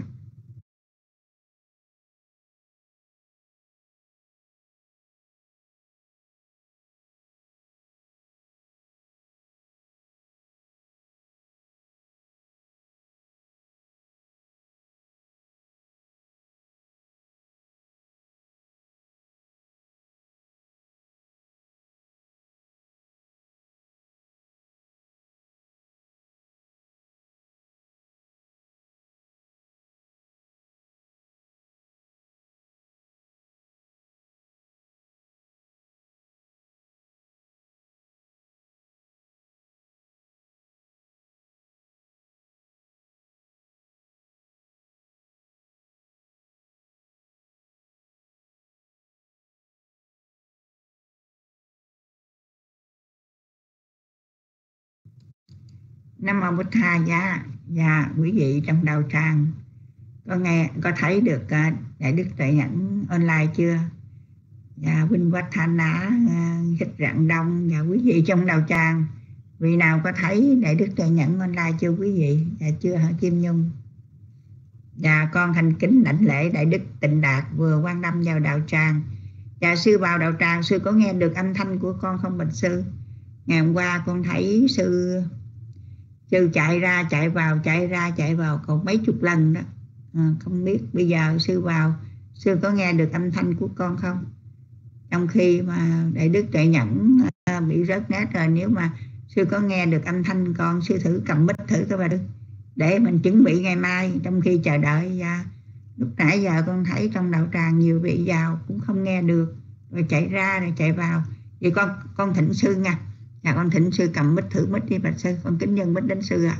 Nam mô Bích Tha Giá. Dạ quý vị trong đạo tràng có thấy được đại đức tuệ nhẫn online chưa? Dạ Vinh Quách Thanh Á, Thích Rạng Đông và quý vị trong đạo tràng, vị nào có thấy đại đức tuệ nhẫn online chưa quý vị? Dạ chưa hả Kim Nhung? Dạ con thành kính đảnh lễ đại đức Tịnh Đạt vừa quan tâm vào đạo tràng. Dạ sư vào đạo tràng, sư có nghe được âm thanh của con không bạch sư? Ngày hôm qua con thấy sư chạy ra chạy vào, chạy ra chạy vào còn mấy chục lần đó. Không biết bây giờ sư vào, sư có nghe được âm thanh của con không? Trong khi mà đại đức tuệ nhẫn bị rớt nét rồi, nếu mà sư có nghe được âm thanh con, sư thử cầm mic thử các bà đức, để mình chuẩn bị ngày mai trong khi chờ đợi. Lúc nãy giờ con thấy trong đạo tràng nhiều vị vào cũng không nghe được, rồi chạy ra rồi chạy vào. Vì con thỉnh sư nha. Dạ con thỉnh sư cầm mic thử mic đi bạch sư, con kính nhân mic đến sư ạ.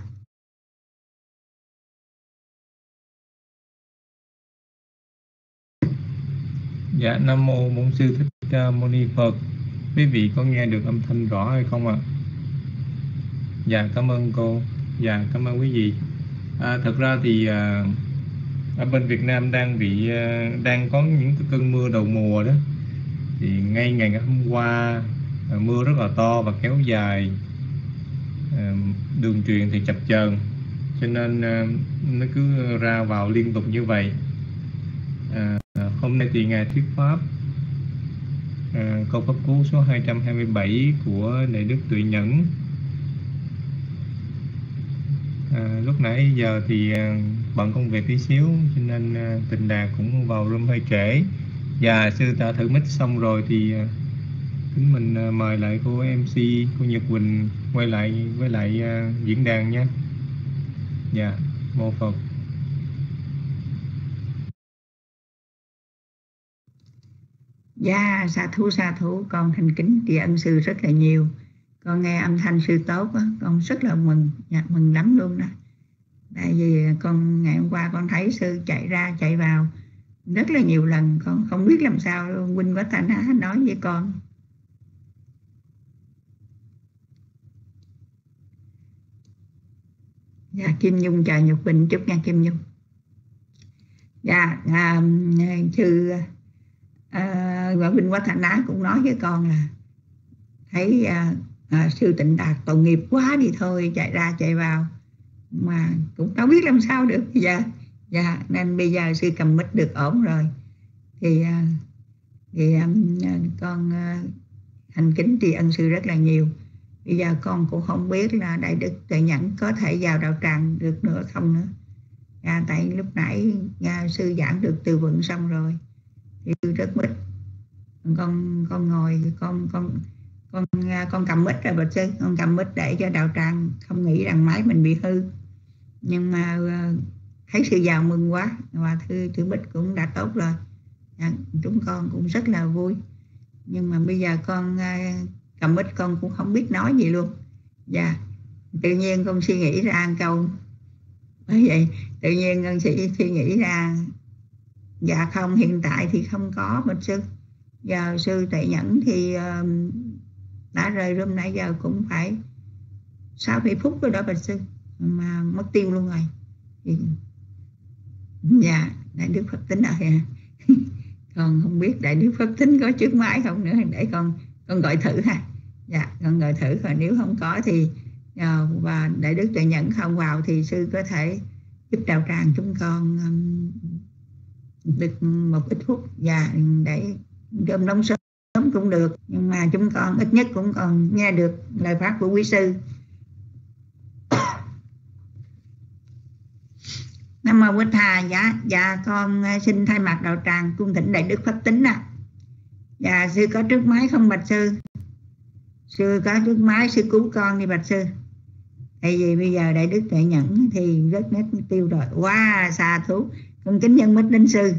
Dạ Nam mô Bổn sư Thích Ca Mâu Ni Phật. Quý vị có nghe được âm thanh rõ hay không ạ? Dạ cảm ơn cô. Dạ cảm ơn quý vị. Thật ra thì ở bên Việt Nam đang có những cái cơn mưa đầu mùa đó. Thì ngay ngày hôm qua mưa rất là to và kéo dài, đường truyền thì chập chờn, cho nên nó cứ ra vào liên tục như vậy. Hôm nay thì Ngài thuyết pháp câu pháp cú số 227 của Đại Đức Tuệ Nhẫn. Lúc nãy giờ thì bận công việc tí xíu, cho nên Tịnh Đạt cũng vào room hơi trễ. Và sư đã thử mic xong rồi thì kính mình mời lại cô MC, cô Nhật Quỳnh quay lại với lại diễn đàn nha. Dạ, mô Phật. Dạ, sa thú, con thành kính tri ân sư rất là nhiều. Con nghe âm thanh sư tốt đó, con rất là mừng, dạ, mừng lắm luôn đó. Tại vì con ngày hôm qua con thấy sư chạy ra chạy vào rất là nhiều lần, con không biết làm sao huynh có Thanh Á nói với con. Dạ, Kim Nhung chào Nhật Bình chút nha Kim Nhung. Dạ, sư Võ Vinh Quá Thành Á cũng nói với con là thấy sư Tịnh Đạt tội nghiệp quá đi thôi, chạy ra chạy vào mà cũng đâu biết làm sao được. Dạ, nên bây giờ sư cầm mic được ổn rồi thì con thành kính tri ân sư rất là nhiều. Bây giờ con cũng không biết là Đại Đức Tuệ Nhẫn có thể vào đạo tràng được nữa không nữa. Tại lúc nãy sư giảng được từ vựng xong rồi thì sư rất mít. Con ngồi con cầm mic rồi bạch sư, con cầm mic để cho đạo tràng không nghĩ rằng máy mình bị hư. Nhưng mà thấy sư vào mừng quá và thư mic cũng đã tốt rồi. Chúng con cũng rất là vui. Nhưng mà bây giờ con cầm mic con cũng không biết nói gì luôn. Dạ, tự nhiên con suy nghĩ ra một câu bởi vậy, tự nhiên con suy nghĩ ra dạ không, hiện tại thì không có bạch sư. Giờ sư Tuệ Nhẫn thì đã rời room nãy giờ cũng phải 6-7 phút rồi đó bạch sư, mà mất tiêu luôn rồi. Dạ, Đại Đức Pháp Tính rồi con không biết Đại Đức Pháp Tính có trước máy không nữa, để con gọi thử ha. Dạ, con gọi thử, rồi nếu không có thì và Đại Đức Tuệ Nhẫn không vào thì sư có thể giúp đạo tràng chúng con được một ít phút và để cơm nóng sớm cũng được, nhưng mà chúng con ít nhất cũng còn nghe được lời pháp của quý sư. Nam mô Bích Hà. Dạ con xin thay mặt đạo tràng cung thỉnh Đại Đức Pháp Tính ạ. Dạ, sư có trước máy không bạch sư? Sư có trước máy, sư cứu con đi bạch sư. Tại vì bây giờ Đại Đức Tuệ Nhẫn thì rất nét tiêu rồi. Wow, xà thú. Con kính nhân mít đến sư.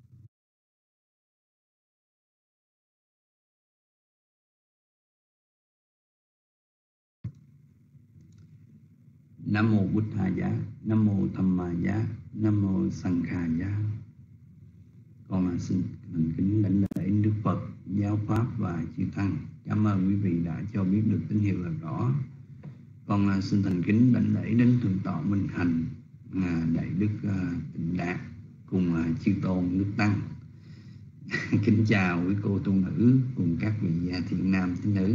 Nam mô Bụt Thà Giá, Nam mô Tham Ma Giá, Nam mô Sang Kha Giá. Con xin thành kính lãnh lễ Đức Phật, Giáo Pháp và Chư Tăng. Cảm ơn quý vị đã cho biết được tín hiệu là rõ. Con xin thành kính lãnh lễ đến Thượng tọa Minh Hạnh, Đại Đức Tịnh Đạt cùng Chư Tôn Đức Tăng. Kính chào quý cô tu nữ cùng các vị thiện nam tín nữ.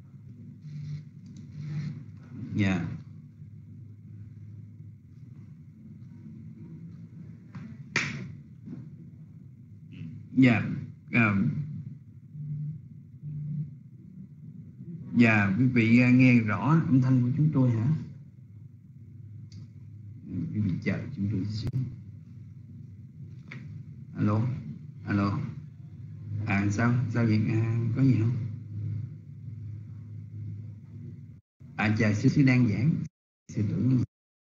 Dạ. Dạ, quý vị nghe rõ âm thanh của chúng tôi hả? Quý vị chờ chúng tôi xíu. Alo. Sao vậy? Có gì không? Chờ sư đang giảng. Sư tưởng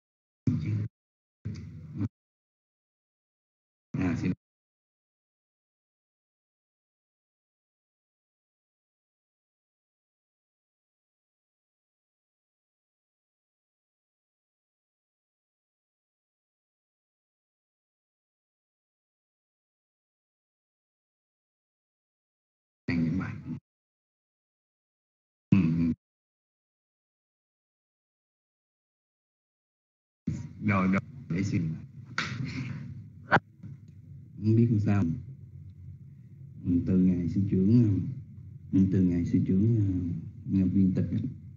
sư rồi để xin không biết làm sao. Từ ngày sư trưởng viên tịch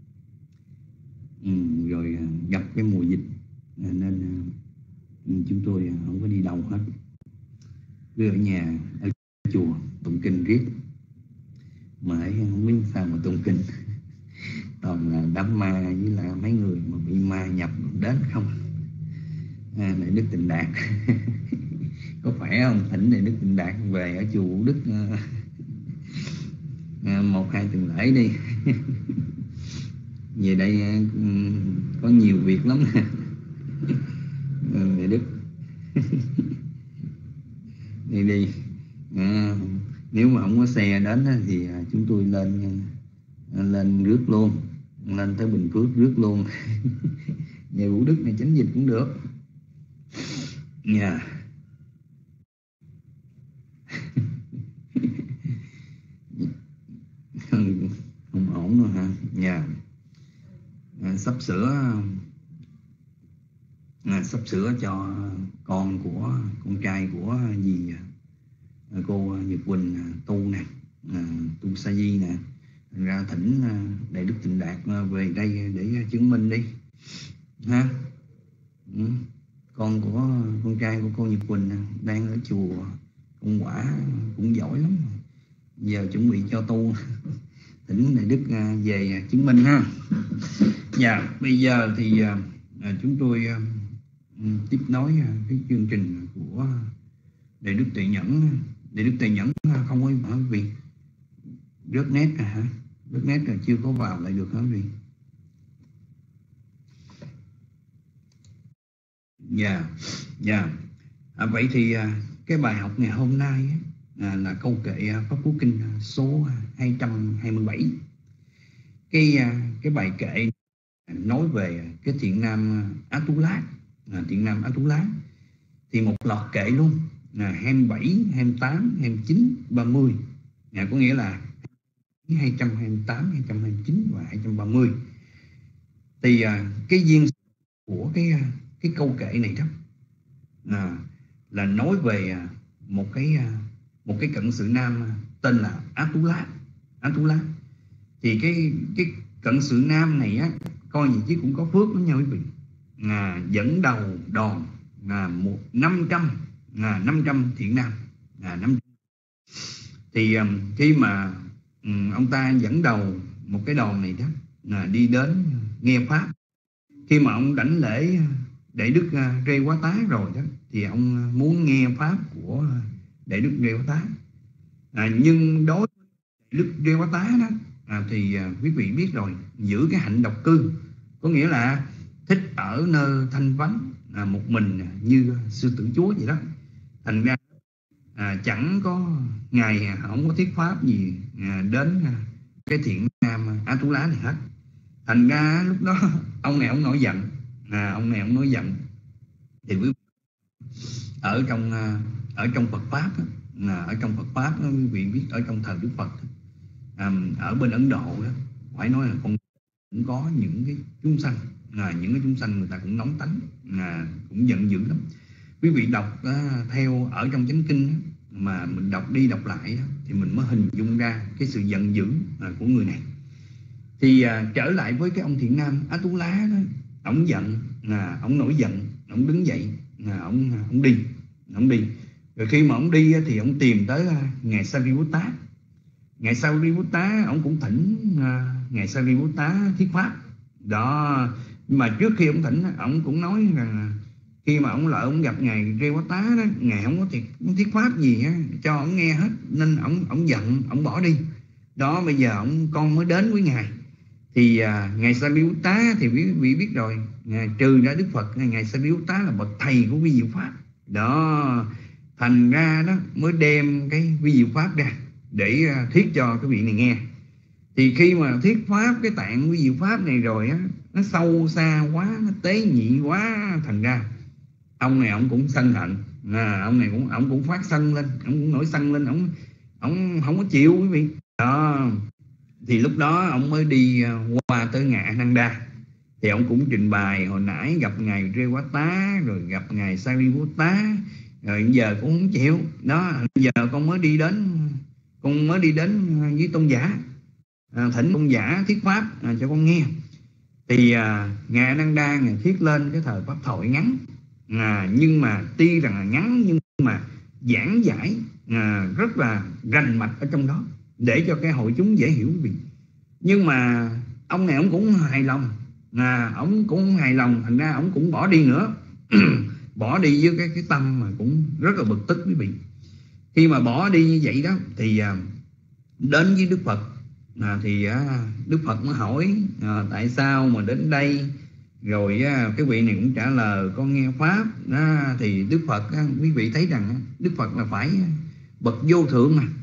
rồi gặp cái mùa dịch nên chúng tôi không có đi đâu hết, cứ ở nhà ở chùa tụng kinh riết, mà không biết sao mà tụng kinh toàn là đám ma với là mấy người mà bị ma nhập đến không. Đại Đức Tịnh Đạt có khỏe không? Thỉnh Đại Đức Tịnh Đạt về ở chùa Vũ Đức 1-2 tuần lễ đi. Về đây có nhiều việc lắm. Đại Đức đi nếu mà không có xe đến thì chúng tôi lên rước luôn, lên tới Bình Phước rước luôn. Về Vũ Đức này tránh dịch cũng được. Không ổn đâu hả? Sắp sửa sắp sửa cho con trai của dì cô Nhật Quỳnh tu nè, tu Sa Di nè, ra thỉnh Đại Đức Tịnh Đạt về đây để chứng minh đi ha. Con trai của cô Nhật Quỳnh đang ở chùa Công Quả, cũng giỏi lắm, giờ chuẩn bị cho tu thỉnh Đại Đức về chứng minh ha. Dạ, bây giờ thì chúng tôi tiếp nối cái chương trình của Đại Đức Tuệ Nhẫn. Đại Đức Tuệ Nhẫn không có hỏi vì rớt nét hả? Rớt nét là chưa có vào lại được hả vì? Dạ. Vậy thì cái bài học ngày hôm nay là câu kệ Pháp Cú Kinh số 227. Cái bài kệ nói về cái thiện nam Atula. Thiện nam Atula thì một loạt kệ luôn, 27, 28, 29, 30. Có nghĩa là 228, 229 và 230. Thì cái duyên của cái câu kệ này đó là nói về một cái cận sự nam tên là Atula. Thì cái cận sự nam này á, coi gì chứ cũng có phước lắm nha quý vị. Dẫn đầu đoàn 500 thiện nam. 500. Thì khi mà ông ta dẫn đầu một cái đoàn này đó đi đến nghe pháp, khi mà ông đảnh lễ Đại Đức Rê Quá Tá rồi đó, thì ông muốn nghe pháp của Đại Đức Rê Quá Tá. Nhưng đối với Đại Đức Rê Quá Tá đó thì quý vị biết rồi, giữ cái hạnh độc cư, có nghĩa là thích ở nơi thanh vắng một mình như sư tử chúa vậy đó. Thành ra chẳng có ngày không có thuyết pháp gì đến cái thiện nam Atula này hết. Thành ra lúc đó ông này ông nổi giận. Thì quý vị ở trong Phật pháp ở trong Phật pháp quý vị biết, ở trong thời Đức Phật ở bên Ấn Độ đó, phải nói là cũng có những cái chúng sanh, những cái chúng sanh người ta cũng nóng tánh, cũng giận dữ lắm. Quý vị đọc theo ở trong chánh kinh đó, mà mình đọc đi đọc lại đó, thì mình mới hình dung ra cái sự giận dữ của người này. Thì trở lại với cái ông thiện nam Atula đó, ông giận, ông nổi giận, ông đứng dậy, ông đi. Rồi khi mà ông đi thì ông tìm tới ngài Sariputta. Ngài Sariputta ông cũng thỉnh ngài Sariputta thuyết pháp đó. Mà trước khi ông thỉnh, ông cũng nói rằng khi mà ông gặp ngài Rewata đó, ngài không có thuyết pháp gì cho ông nghe hết, nên ông giận, ông bỏ đi đó. Bây giờ con mới đến với ngài. Thì ngài Sariputta thì quý vị biết rồi, trừ ra Đức Phật, ngài Sariputta là bậc thầy của vi diệu pháp đó. Thành ra đó mới đem cái vi diệu pháp ra để thuyết cho cái vị này nghe. Thì khi mà thuyết pháp cái tạng vi diệu pháp này rồi á, nó sâu xa quá, nó tế nhị quá, thành ra ông này ông cũng sân hận, ông cũng phát sân lên, ông cũng nổi sân lên, ông không có chịu quý vị đó. Thì lúc đó ông mới đi qua tới ngài Ananda. Thì ông cũng trình bày hồi nãy gặp ngài Rewata, rồi gặp ngài Sariputta, rồi giờ cũng không chịu đó. Giờ con mới đi đến với tôn giả, thỉnh tôn giả thuyết pháp cho con nghe. Thì ngài Ananda ngài thuyết lên cái thời pháp thoại ngắn, nhưng mà tuy rằng là ngắn nhưng mà giảng giải rất là rành mạch ở trong đó, để cho cái hội chúng dễ hiểu quý vị. Nhưng mà ông này ông cũng hài lòng, thành ra ông cũng bỏ đi nữa. Bỏ đi với cái tâm mà cũng rất là bực tức quý vị. Khi mà bỏ đi như vậy đó thì đến với Đức Phật. Thì Đức Phật mới hỏi tại sao mà đến đây. Rồi cái vị này cũng trả lời con nghe pháp đó. Thì Đức Phật, quý vị thấy rằng Đức Phật là phải bậc vô thượng mà.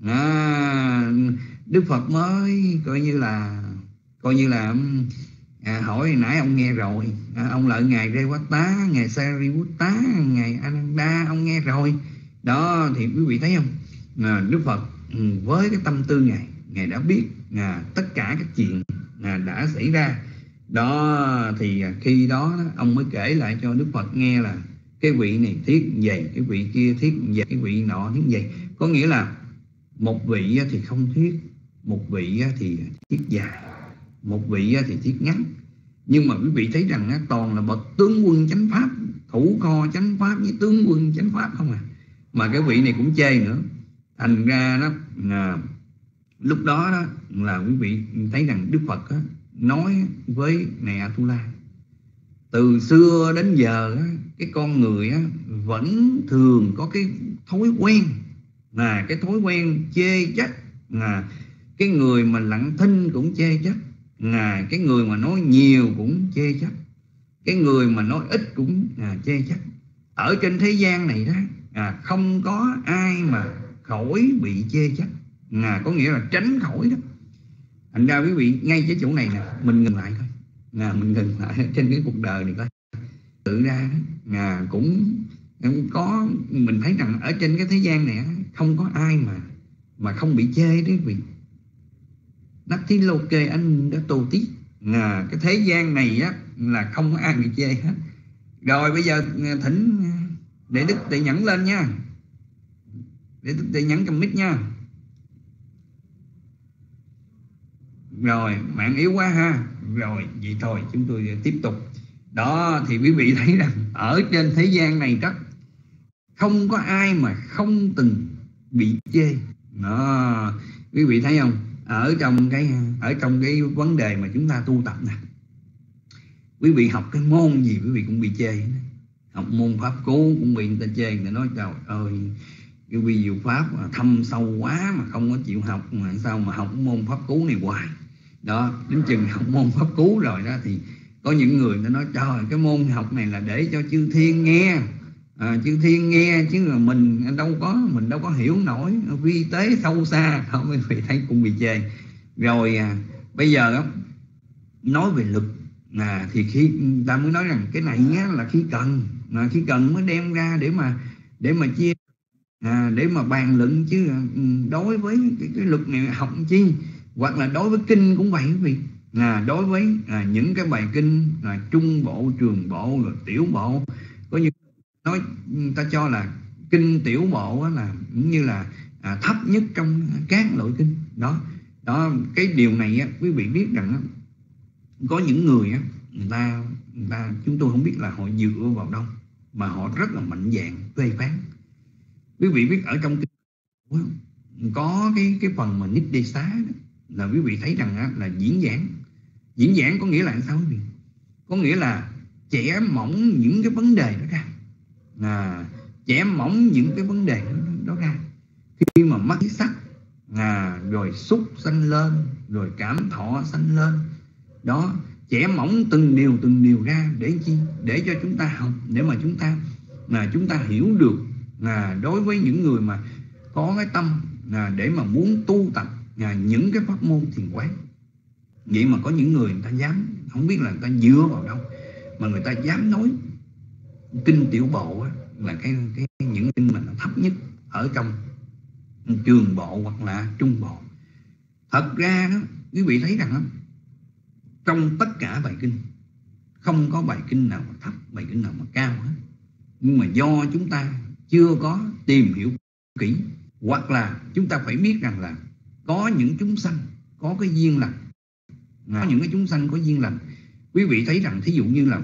Đức Phật mới coi như là hỏi nãy ông nghe rồi, ông lợi ngài Rewata, ngài Sariputta, ngài Ananda ông nghe rồi đó. Thì quý vị thấy không, Đức Phật với cái tâm tư ngài đã biết tất cả các chuyện đã xảy ra Đó thì khi đó ông mới kể lại cho Đức Phật nghe là cái vị này thiết như vậy, cái vị kia thiết như vậy, cái vị nọ thiết như vậy. Có nghĩa là một vị thì không thiết, một vị thì thiết dài, một vị thì thiết ngắn. Nhưng mà quý vị thấy rằng toàn là bậc tướng quân chánh pháp, thủ kho chánh pháp với tướng quân chánh pháp không à. Mà cái vị này cũng chê nữa. Thành ra đó lúc đó, là quý vị thấy rằng Đức Phật nói với này Atula, từ xưa đến giờ cái con người vẫn thường có cái thói quen, là cái thói quen chê trách, là cái người mà lặng thinh cũng chê trách, là cái người mà nói nhiều cũng chê trách, cái người mà nói ít cũng chê trách. Ở trên thế gian này đó không có ai mà khỏi bị chê trách, có nghĩa là tránh khỏi đó. Thành ra quý vị ngay cái chỗ này nè, mình ngừng lại thôi, mình ngừng lại trên cái cuộc đời này coi. Tự ra cũng có, mình thấy rằng ở trên cái thế gian này không có ai mà không bị chê đấy quý vị. Nắc thí lô kê anh đã tô tí, cái thế gian này là không có ai bị chê hết. Rồi bây giờ thỉnh Đệ Đức Tệ Nhẫn lên nha, Đệ Đức Tệ Nhẫn cầm mic nha. Rồi mạng yếu quá ha. Rồi vậy thôi chúng tôi tiếp tục. Đó thì quý vị thấy rằng ở trên thế gian này đó, không có ai mà không từng bị chê. Đó, quý vị thấy không? Ở trong cái vấn đề mà chúng ta tu tập nè, quý vị học cái môn gì quý vị cũng bị chê. Học môn pháp cú cũng bị người ta chê, người ta nói trời ơi cái vi diệu pháp mà thâm sâu quá mà không có chịu học, mà sao mà học môn pháp cú này hoài. Đó, đến chừng học môn pháp cú rồi đó thì có những người ta nói trời cái môn học này là để cho chư thiên nghe, chư thiên nghe chứ là mình đâu có hiểu nổi vi tế sâu xa. Không, quý vị thấy cũng bị chê. Rồi bây giờ đó, nói về lực thì khi ta mới nói rằng cái này là khi cần mới đem ra để mà chia, để mà bàn luận, chứ đối với cái luật này học chi. Hoặc là đối với kinh cũng vậy quý vị. Đối với những cái bài kinh trung bộ, trường bộ, rồi tiểu bộ, có như nói ta cho là kinh tiểu bộ là cũng như là thấp nhất trong các loại kinh. Đó, cái điều này quý vị biết rằng có những người người ta chúng tôi không biết là họ dựa vào đâu mà họ rất là mạnh dạn phê phán. Quý vị biết ở trong kinh có cái phần mà Nidesa đó, là quý vị thấy rằng là diễn giảng có nghĩa là sao quý vị? Có nghĩa là chẻ mỏng những cái vấn đề đó ra, chẻ mỏng những cái vấn đề đó ra. Khi mà mắt sắc rồi xúc sanh lên, rồi cảm thọ sanh lên, đó, chẻ mỏng từng điều ra để chi? Để cho chúng ta học, để mà chúng ta hiểu được. Đối với những người mà có cái tâm để mà muốn tu tập những cái pháp môn thiền quán. Vậy mà có những người ta dám, không biết là người ta dựa vào đâu mà người ta dám nói kinh tiểu bộ là những kinh mà nó thấp nhất ở trong trường bộ hoặc là trung bộ. Thật ra đó, quý vị thấy rằng trong tất cả bài kinh không có bài kinh nào mà thấp, bài kinh nào mà cao hết. Nhưng mà do chúng ta chưa có tìm hiểu kỹ, hoặc là chúng ta phải biết rằng là có những chúng sanh có cái duyên lành, có những cái chúng sanh có duyên lành. Quý vị thấy rằng thí dụ như là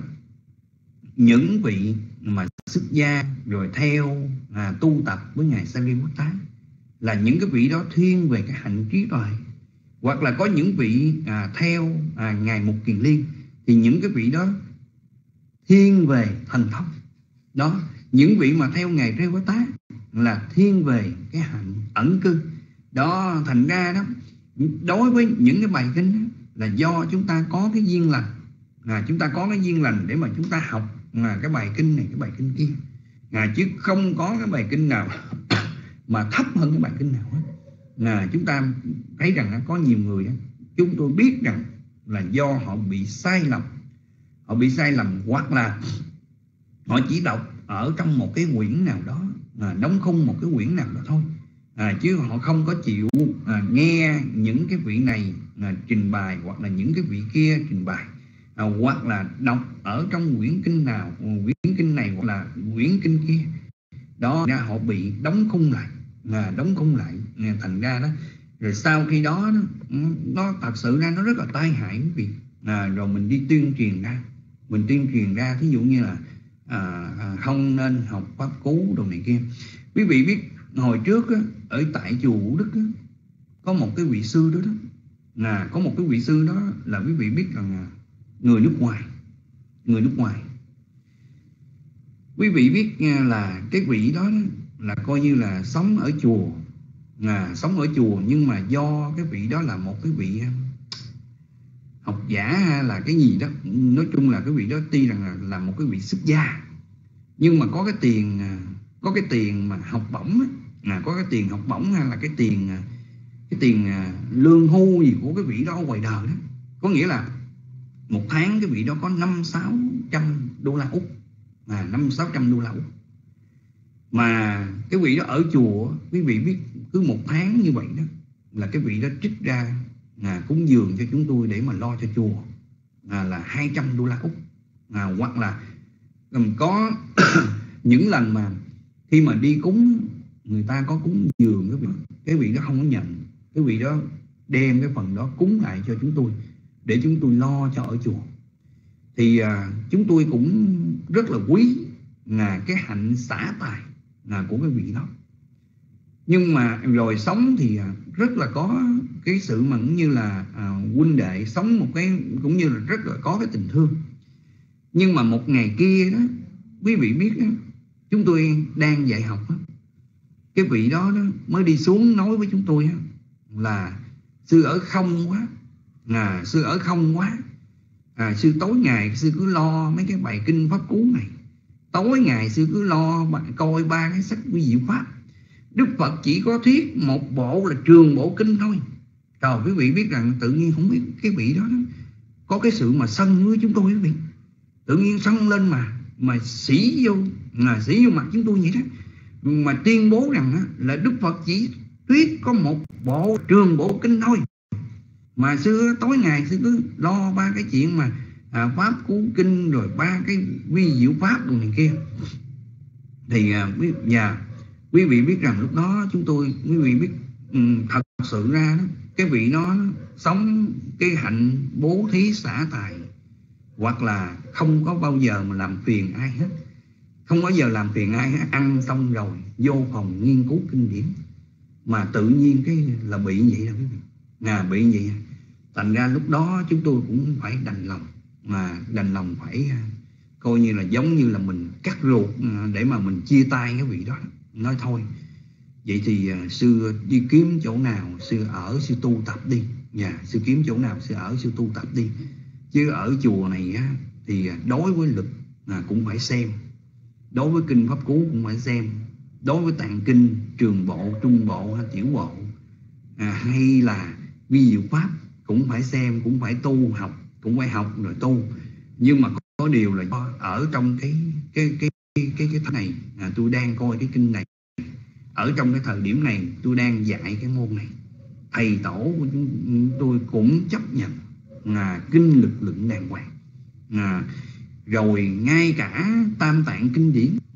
những vị mà xuất gia rồi theo tu tập với ngài Sariputta là những cái vị đó thiên về cái hạnh trí tuệ. Hoặc là có những vị theo ngài Mục Kiền Liên thì những cái vị đó thiên về thần thông. Đó, những vị mà theo ngài Revata là thiên về cái hạnh ẩn cư. Đó, thành ra đó, đối với những cái bài kinh đó, là do chúng ta có cái duyên lành, chúng ta có cái duyên lành để mà chúng ta học cái bài kinh này, cái bài kinh kia, chứ không có cái bài kinh nào mà thấp hơn cái bài kinh nào hết. Chúng ta thấy rằng có nhiều người chúng tôi biết rằng là do họ bị sai lầm, hoặc là họ chỉ đọc ở trong một cái quyển nào đó, đóng khung một cái quyển nào đó thôi, chứ họ không có chịu nghe những cái vị này trình bày hoặc là những cái vị kia trình bày. hoặc là đọc ở trong quyển kinh nào, quyển kinh này hoặc là quyển kinh kia, đó ra họ bị đóng khung lại, đóng khung lại, thành ra đó rồi sau khi đó nó thật sự ra nó rất là tai hại quý vị. Rồi mình đi tuyên truyền ra, thí dụ như là không nên học pháp cú đồ này kia. Quý vị biết hồi trước á, ở tại chùa Vũ Đức á, có một cái vị sư đó, có một cái vị sư đó là quý vị biết rằng người nước ngoài. Quý vị biết là cái vị đó là coi như là sống ở chùa, nhưng mà do cái vị đó là một cái vị học giả hay là cái gì đó, nói chung là cái vị đó tuy rằng là một cái vị xuất gia, nhưng mà có cái tiền mà học bổng á, có cái tiền học bổng hay là cái tiền lương hưu gì của cái vị đó ở ngoài đời đó, có nghĩa là một tháng cái vị đó có 500-600 đô la Úc, 500-600 đô la Úc. Mà cái vị đó ở chùa, quý vị biết cứ một tháng như vậy đó là cái vị đó trích ra cúng dường cho chúng tôi để mà lo cho chùa là 200 đô la Úc. Hoặc là có những lần mà khi mà đi cúng, người ta có cúng dường cái vị đó không có nhận, cái vị đó đem cái phần đó cúng lại cho chúng tôi để chúng tôi lo cho ở chùa. Thì chúng tôi cũng rất là quý cái hạnh xả tài của cái vị đó. Nhưng mà rồi sống thì rất là có cái sự mà cũng như là huynh đệ, sống một cái cũng như là rất là có cái tình thương. Nhưng mà một ngày kia đó, quý vị biết đó, chúng tôi đang dạy học đó, cái vị đó mới đi xuống nói với chúng tôi là sư ở không quá, sư ở không quá, sư tối ngày sư cứ lo mấy cái bài kinh pháp cú này, tối ngày sư cứ lo coi 3 cái sách quy diệu pháp. Đức Phật chỉ có thuyết một bộ là Trường Bộ Kinh thôi. Rồi quý vị biết rằng tự nhiên không biết cái vị đó có cái sự mà sân với chúng tôi, quý vị tự nhiên sân lên mà sĩ vô mặt chúng tôi vậy đó, mà tuyên bố rằng là Đức Phật chỉ thuyết có một bộ Trường Bộ Kinh thôi, mà xưa tối ngày sư cứ lo 3 cái chuyện mà pháp cú kinh rồi 3 cái vi diệu pháp đồ này kia. Thì quý vị biết rằng lúc đó quý vị biết thật sự ra đó, cái vị nó sống cái hạnh bố thí xả tài, hoặc là không có bao giờ mà làm phiền ai hết, không bao giờ làm phiền ai hết. Ăn xong rồi vô phòng nghiên cứu kinh điển, mà tự nhiên cái là bị vậy đó quý vị, bị vậy. Thành ra lúc đó chúng tôi cũng phải đành lòng phải coi như là giống như là mình cắt ruột để mà mình chia tay cái vị đó. Nói thôi, vậy thì sư đi kiếm chỗ nào sư ở, sư tu tập đi. Sư kiếm chỗ nào sư ở, sư tu tập đi. Chứ ở chùa này thì đối với lực cũng phải xem, đối với kinh pháp cú cũng phải xem, đối với tạng kinh trường bộ, trung bộ hay tiểu bộ, hay là vi diệu pháp cũng phải xem, cũng phải tu học, cũng phải học rồi tu. Nhưng mà có điều là ở trong cái thế này, tôi đang coi cái kinh này, ở trong cái thời điểm này tôi đang dạy cái môn này, thầy tổ của chúng tôi cũng chấp nhận kinh lực lượng đàng hoàng. Rồi ngay cả tam tạng kinh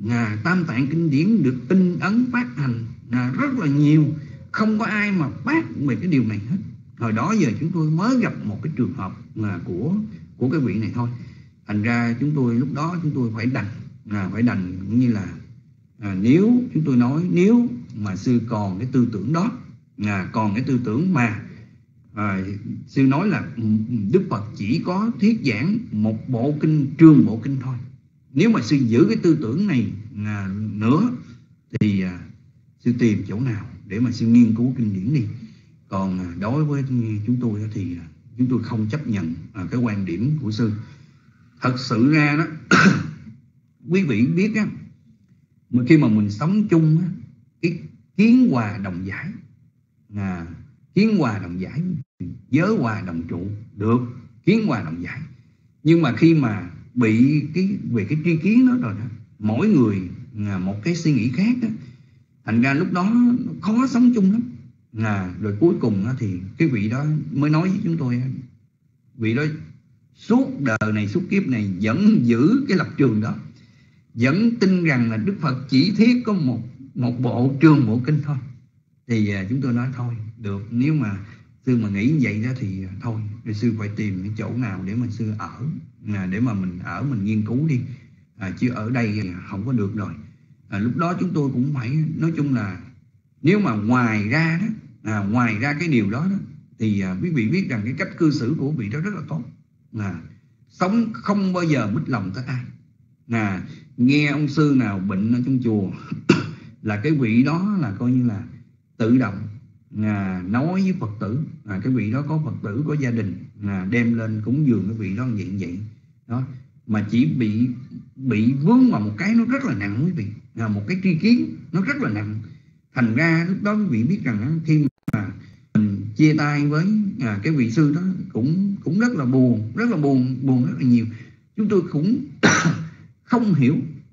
điển được in ấn phát hành rất là nhiều, không có ai mà bác về cái điều này hết. Hồi đó giờ chúng tôi mới gặp một cái trường hợp của cái vị này thôi. Thành ra chúng tôi lúc đó chúng tôi phải đành cũng như là nếu chúng tôi nói, nếu mà sư còn cái tư tưởng đó, còn cái tư tưởng mà sư nói là Đức Phật chỉ có thuyết giảng một bộ kinh Trường Bộ Kinh thôi, nếu mà sư giữ cái tư tưởng này nữa thì sư tìm chỗ nào để mà sư nghiên cứu kinh điển đi. Còn đối với chúng tôi thì chúng tôi không chấp nhận cái quan điểm của sư. Thật sự ra đó quý vị biết á, khi mà mình sống chung á, cái kiến hòa đồng giải, kiến hòa đồng giải, giới hòa đồng trụ được, kiến hòa đồng giải. Nhưng mà khi mà bị về cái tri kiến đó rồi đó, mỗi người một cái suy nghĩ khác đó, thành ra lúc đó khó sống chung lắm. Rồi cuối cùng đó thì cái vị đó mới nói với chúng tôi, vị đó suốt đời này, suốt kiếp này vẫn giữ cái lập trường đó, vẫn tin rằng là Đức Phật chỉ thiết có một bộ Trường Bộ Kinh thôi. Thì chúng tôi nói thôi được, nếu mà sư mà nghĩ như vậy đó thì thôi, rồi sư phải tìm cái chỗ nào để mà sư ở, để mà mình ở, mình nghiên cứu đi, chứ ở đây không có được rồi. Lúc đó chúng tôi cũng phải nói chung là nếu mà ngoài ra đó, ngoài ra cái điều đó, thì quý vị biết rằng cái cách cư xử của quý vị đó rất là tốt, sống không bao giờ mít lòng tới ai. Nghe ông sư nào bệnh ở trong chùa là cái vị đó là coi như là tự động nói với Phật tử, cái vị đó có Phật tử, có gia đình, đem lên cúng dường cái vị đó vậy đó. Mà chỉ bị vướng vào một cái nó rất là nặng quý vị, một cái tri kiến nó rất là nặng. Thành ra lúc đó quý vị biết rằng khi mà mình chia tay với cái vị sư đó cũng rất là buồn, rất là nhiều. Chúng tôi cũng không hiểu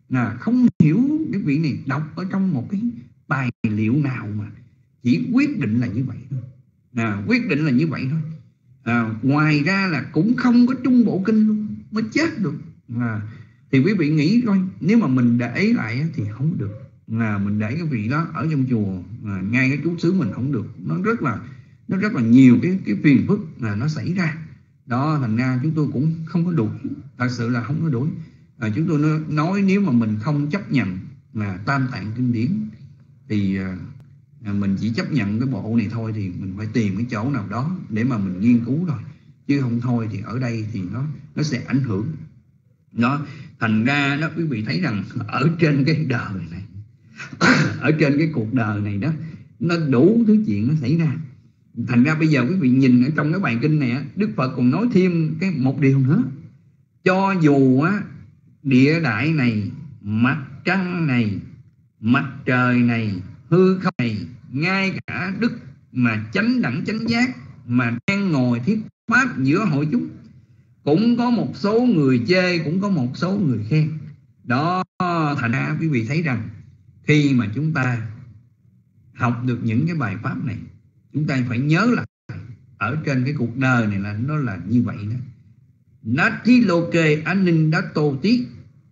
cái vị này đọc ở trong một cái tài liệu nào mà chỉ quyết định là như vậy thôi, quyết định là như vậy thôi. Ngoài ra là cũng không có Trung Bộ Kinh luôn mới chết được. Thì quý vị nghĩ coi, nếu mà mình để lại thì không được, mình để cái vị đó ở trong chùa, ngay cái chú xứ mình không được, nó rất là nhiều cái phiền phức nó xảy ra đó. Thành ra chúng tôi cũng không có đuổi, thật sự là không có đuổi. Chúng tôi nói nếu mà mình không chấp nhận Tam Tạng Kinh Điển thì mình chỉ chấp nhận cái bộ này thôi, thì mình phải tìm cái chỗ nào đó để mà mình nghiên cứu rồi, chứ không thôi thì ở đây thì nó sẽ ảnh hưởng đó. Thành ra đó quý vị thấy rằng ở trên cái đời này ở trên cái cuộc đời này đó, nó đủ thứ chuyện nó xảy ra. Thành ra bây giờ quý vị nhìn ở trong cái bài kinh này, Đức Phật còn nói thêm một điều nữa. Cho dù địa đại này, mặt trăng này, mặt trời này, hư không này, ngay cả Đức mà chánh đẳng chánh giác mà đang ngồi thuyết pháp giữa hội chúng, cũng có một số người chê, cũng có một số người khen đó. Thành ra quý vị thấy rằng khi mà chúng ta học được những cái bài pháp này, chúng ta phải nhớ là ở trên cái cuộc đời này là nó là như vậy đó. Nati loke anindato tiết,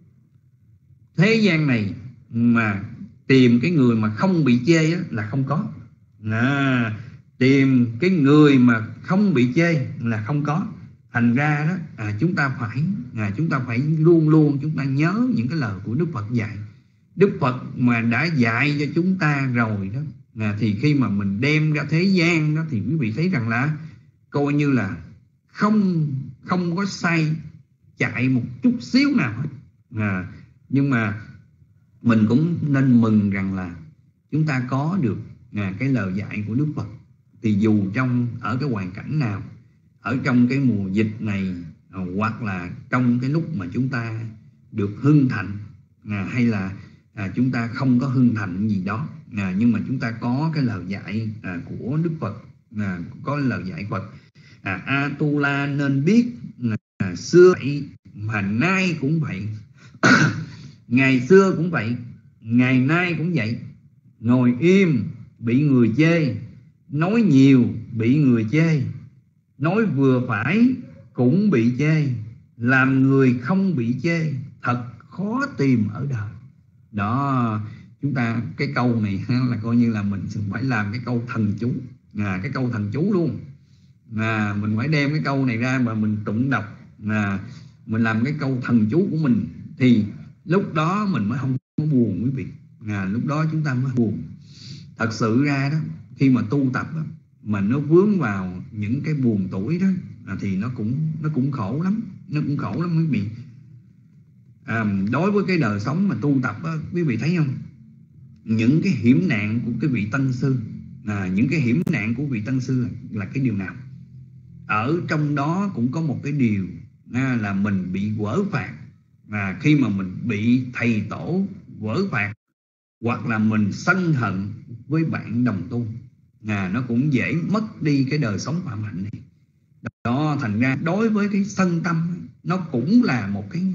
thế gian này mà tìm cái người mà không bị chê là không có. Tìm cái người mà không bị chê là không có. Thành ra đó chúng ta phải luôn luôn chúng ta nhớ những cái lời của Đức Phật dạy. Đức Phật mà đã dạy cho chúng ta rồi đó, thì khi mà mình đem ra thế gian đó thì quý vị thấy rằng là coi như là không có sai chạy một chút xíu nào hết. Nhưng mà mình cũng nên mừng rằng là chúng ta có được cái lời dạy của Đức Phật. Thì dù ở cái hoàn cảnh nào, ở trong cái mùa dịch này, hoặc là trong cái lúc mà chúng ta được hưng thạnh, hay là chúng ta không có hưng thạnh gì đó, nhưng mà chúng ta có cái lời dạy của Đức Phật, có lời dạy Phật. Atula nên biết xưa vậy mà nay cũng vậy. Ngày xưa cũng vậy, ngày nay cũng vậy. Ngồi im bị người chê, nói nhiều bị người chê, nói vừa phải cũng bị chê, làm người không bị chê thật khó tìm ở đời đó. Chúng ta cái câu này là coi như là mình phải làm cái câu thần chú, cái câu thần chú luôn. Mình phải đem cái câu này ra mà mình tụng đọc, mình làm cái câu thần chú của mình, thì lúc đó mình mới không có buồn quý vị. Lúc đó chúng ta mới buồn. Thật sự ra đó, khi mà tu tập đó, mà nó vướng vào những cái buồn tuổi đó, thì nó cũng khổ lắm, nó cũng khổ lắm quý vị. Đối với cái đời sống mà tu tập đó, quý vị thấy không, những cái hiểm nạn của cái vị tân sư, những cái hiểm nạn của vị tân sư là cái điều nào? Ở trong đó cũng có một cái điều là mình bị quở phạt. Khi mà mình bị thầy tổ quở phạt, hoặc là mình sân hận với bạn đồng tu, nó cũng dễ mất đi cái đời sống phạm hạnh này đó. Thành ra đối với cái sân tâm, nó cũng là một cái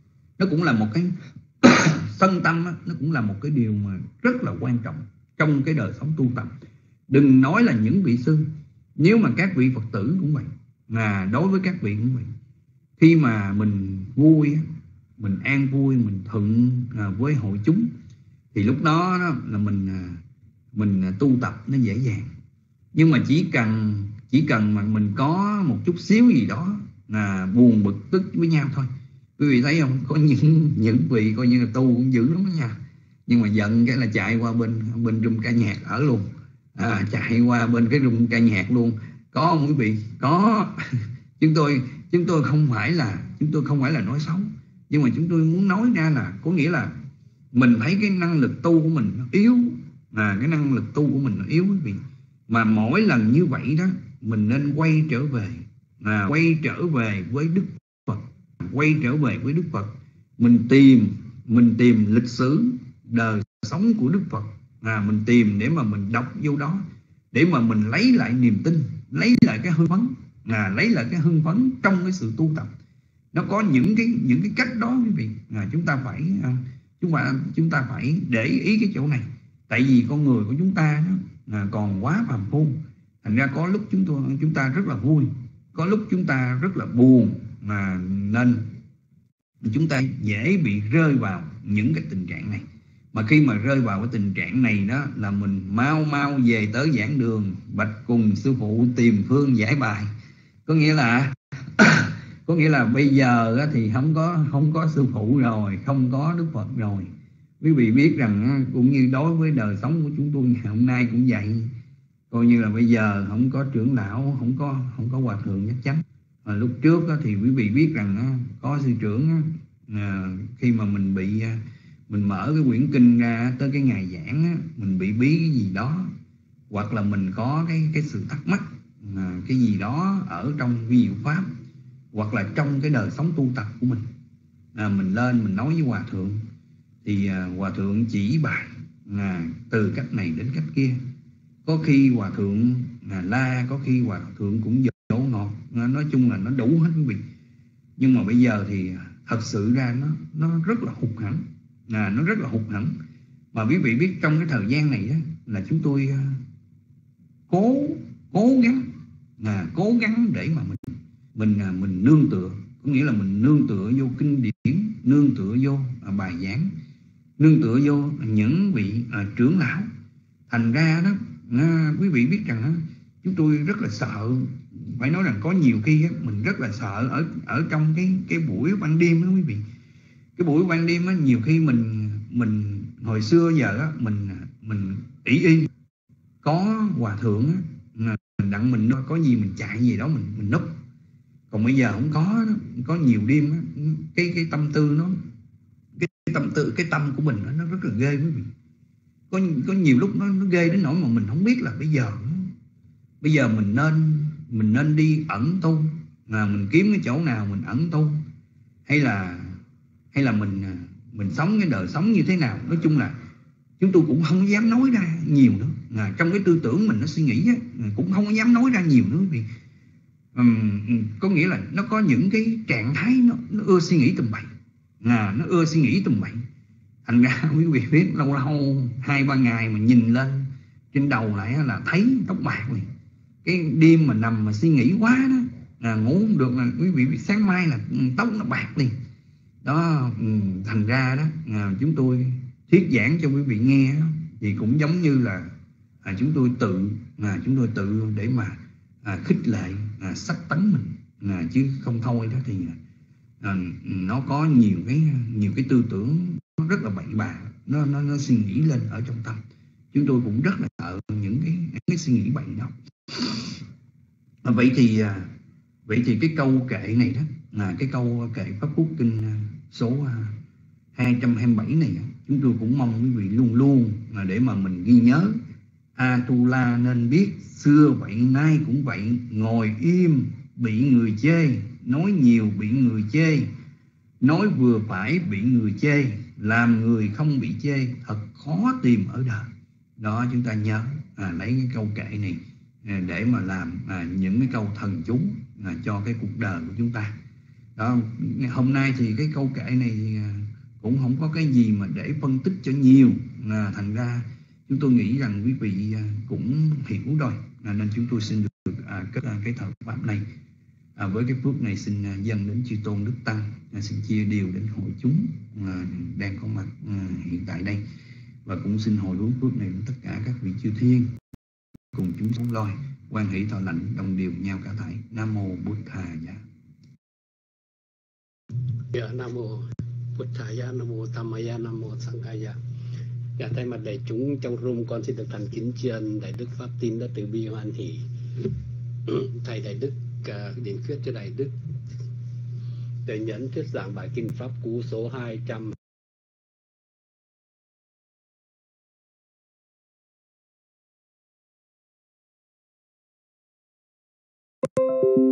sân tâm, nó cũng là một cái điều mà rất là quan trọng trong cái đời sống tu tập. Đừng nói là những vị sư, nếu mà các vị Phật tử cũng vậy, đối với các vị cũng vậy, khi mà mình vui, mình an vui, mình thuận với hội chúng, thì lúc đó là mình tu tập nó dễ dàng. Nhưng mà chỉ cần mà mình có một chút xíu gì đó là buồn bực tức với nhau thôi. Quý vị thấy không, có những vị coi như là tu cũng dữ lắm đó nha, nhưng mà giận cái là chạy qua bên room ca nhạc ở luôn, chạy qua bên cái room ca nhạc luôn. Có không quý vị? Có. chúng tôi không phải là nói xấu, nhưng mà chúng tôi muốn nói ra là có nghĩa là mình thấy cái năng lực tu của mình nó yếu, cái năng lực tu của mình nó yếu quý vị. Mà mỗi lần như vậy đó, mình nên quay trở về với Đức Phật, quay trở về với Đức Phật. Mình tìm lịch sử đời sống của Đức Phật, mình tìm để mà mình đọc vô đó, để mà mình lấy lại niềm tin, lấy lại cái hưng phấn, lấy lại cái hưng phấn trong cái sự tu tập. Nó có những cái cách đó quý vị. Chúng ta phải để ý cái chỗ này. Tại vì con người của chúng ta đó, còn quá phàm phu, thành ra có lúc chúng ta rất là vui, có lúc chúng ta rất là buồn, nên chúng ta dễ bị rơi vào những cái tình trạng này. Mà khi mà rơi vào cái tình trạng này đó là mình mau về tới giảng đường, bạch cùng sư phụ tìm phương giải bài. Có nghĩa là bây giờ thì không có sư phụ rồi, không có Đức Phật rồi. Quý vị biết rằng cũng như đối với đời sống của chúng tôi ngày hôm nay cũng vậy. Coi như là bây giờ không có trưởng lão, không có hòa thượng nhất chánh. Lúc trước thì quý vị biết rằng có sư trưởng, khi mà mình mở cái quyển kinh ra tới cái ngày giảng, mình bị bí cái gì đó, hoặc là mình có cái sự thắc mắc cái gì đó ở trong vi diệu pháp, hoặc là trong cái đời sống tu tập của mình, mình lên mình nói với hòa thượng, thì hòa thượng chỉ bài từ cách này đến cách kia. Có khi hòa thượng la, có khi hòa thượng cũng dỗ ngọt, nói chung là nó đủ hết quý vị. Nhưng mà bây giờ thì thật sự ra nó rất là hụt hẫng, nó rất là hụt hẫng. Mà quý vị biết trong cái thời gian này là chúng tôi cố gắng để mà mình nương tựa, có nghĩa là mình nương tựa vô kinh điển, nương tựa vô bài giảng, nương tựa vô những vị trưởng lão. Thành ra đó quý vị biết rằng chúng tôi rất là sợ. Phải nói rằng có nhiều khi mình rất là sợ ở trong cái buổi ban đêm đó quý vị. Cái buổi ban đêm nhiều khi mình hồi xưa giờ mình ý có hòa thượng mình đặng mình có gì mình chạy gì đó mình núp. Còn bây giờ không có nhiều đêm cái tâm tư nó, cái tâm của mình nó rất là ghê quý vị. Có nhiều lúc nó ghê đến nỗi mà mình không biết là bây giờ mình nên đi ẩn tu, mình kiếm cái chỗ nào mình ẩn tu, hay là mình sống cái đời sống như thế nào. Nói chung là chúng tôi cũng không dám nói ra nhiều nữa. Trong cái tư tưởng mình nó suy nghĩ cũng không dám nói ra nhiều nữa vì có nghĩa là nó có những cái trạng thái nó ưa suy nghĩ tầm bậy, nó ưa suy nghĩ tầm bậy. Thành ra quý vị biết lâu 2-3 ngày mà nhìn lên trên đầu lại là thấy tóc bạc liền. Cái đêm mà nằm mà suy nghĩ quá đó, ngủ không được là quý vị biết sáng mai là tóc nó bạc liền đó. Thành ra đó chúng tôi thuyết giảng cho quý vị nghe thì cũng giống như là chúng tôi tự để mà khích lệ sách tấn mình, chứ không thôi đó thì nó có nhiều cái tư tưởng nó rất là bậy bạ, nó suy nghĩ lên ở trong tâm. Chúng tôi cũng rất là sợ những cái suy nghĩ bậy đó. Vậy thì cái câu kệ này đó là cái câu kệ Pháp Cú Kinh số 227 này, chúng tôi cũng mong quý vị luôn luôn là để mà mình ghi nhớ. Atula nên biết, xưa vậy nay cũng vậy, ngồi im bị người chê, nói nhiều bị người chê, nói vừa phải bị người chê, làm người không bị chê thật khó tìm ở đời. Đó, chúng ta nhớ lấy cái câu kệ này để mà làm những cái câu thần chú cho cái cuộc đời của chúng ta. Đó, hôm nay thì cái câu kệ này thì cũng không có cái gì mà để phân tích cho nhiều, thành ra chúng tôi nghĩ rằng quý vị cũng hiểu rồi, nên chúng tôi xin được kết cái thời pháp này. Với cái phước này xin dâng đến chư tôn đức tăng, xin chia đều đến hội chúng đang có mặt hiện tại đây, và cũng xin hồi hướng phước này đến tất cả các vị chư thiên cùng chúng sống loài, quan hỷ thọ lãnh đồng điều nhau cả thảy. Nam mô Bụt Thà Giá. Nam mô Bụt Thà Giá, Nam mô Tham Maya, Nam mô Sang Khai Giá. Thay mặt đại chúng trong room, con xin được thành kính tri ân Đại Đức Pháp Tin đã từ bi hoan hỷ thầy Đại Đức Điển Khuyết cho Đại Đức để nhẫn thuyết giảng bài kinh Pháp Cú số 200.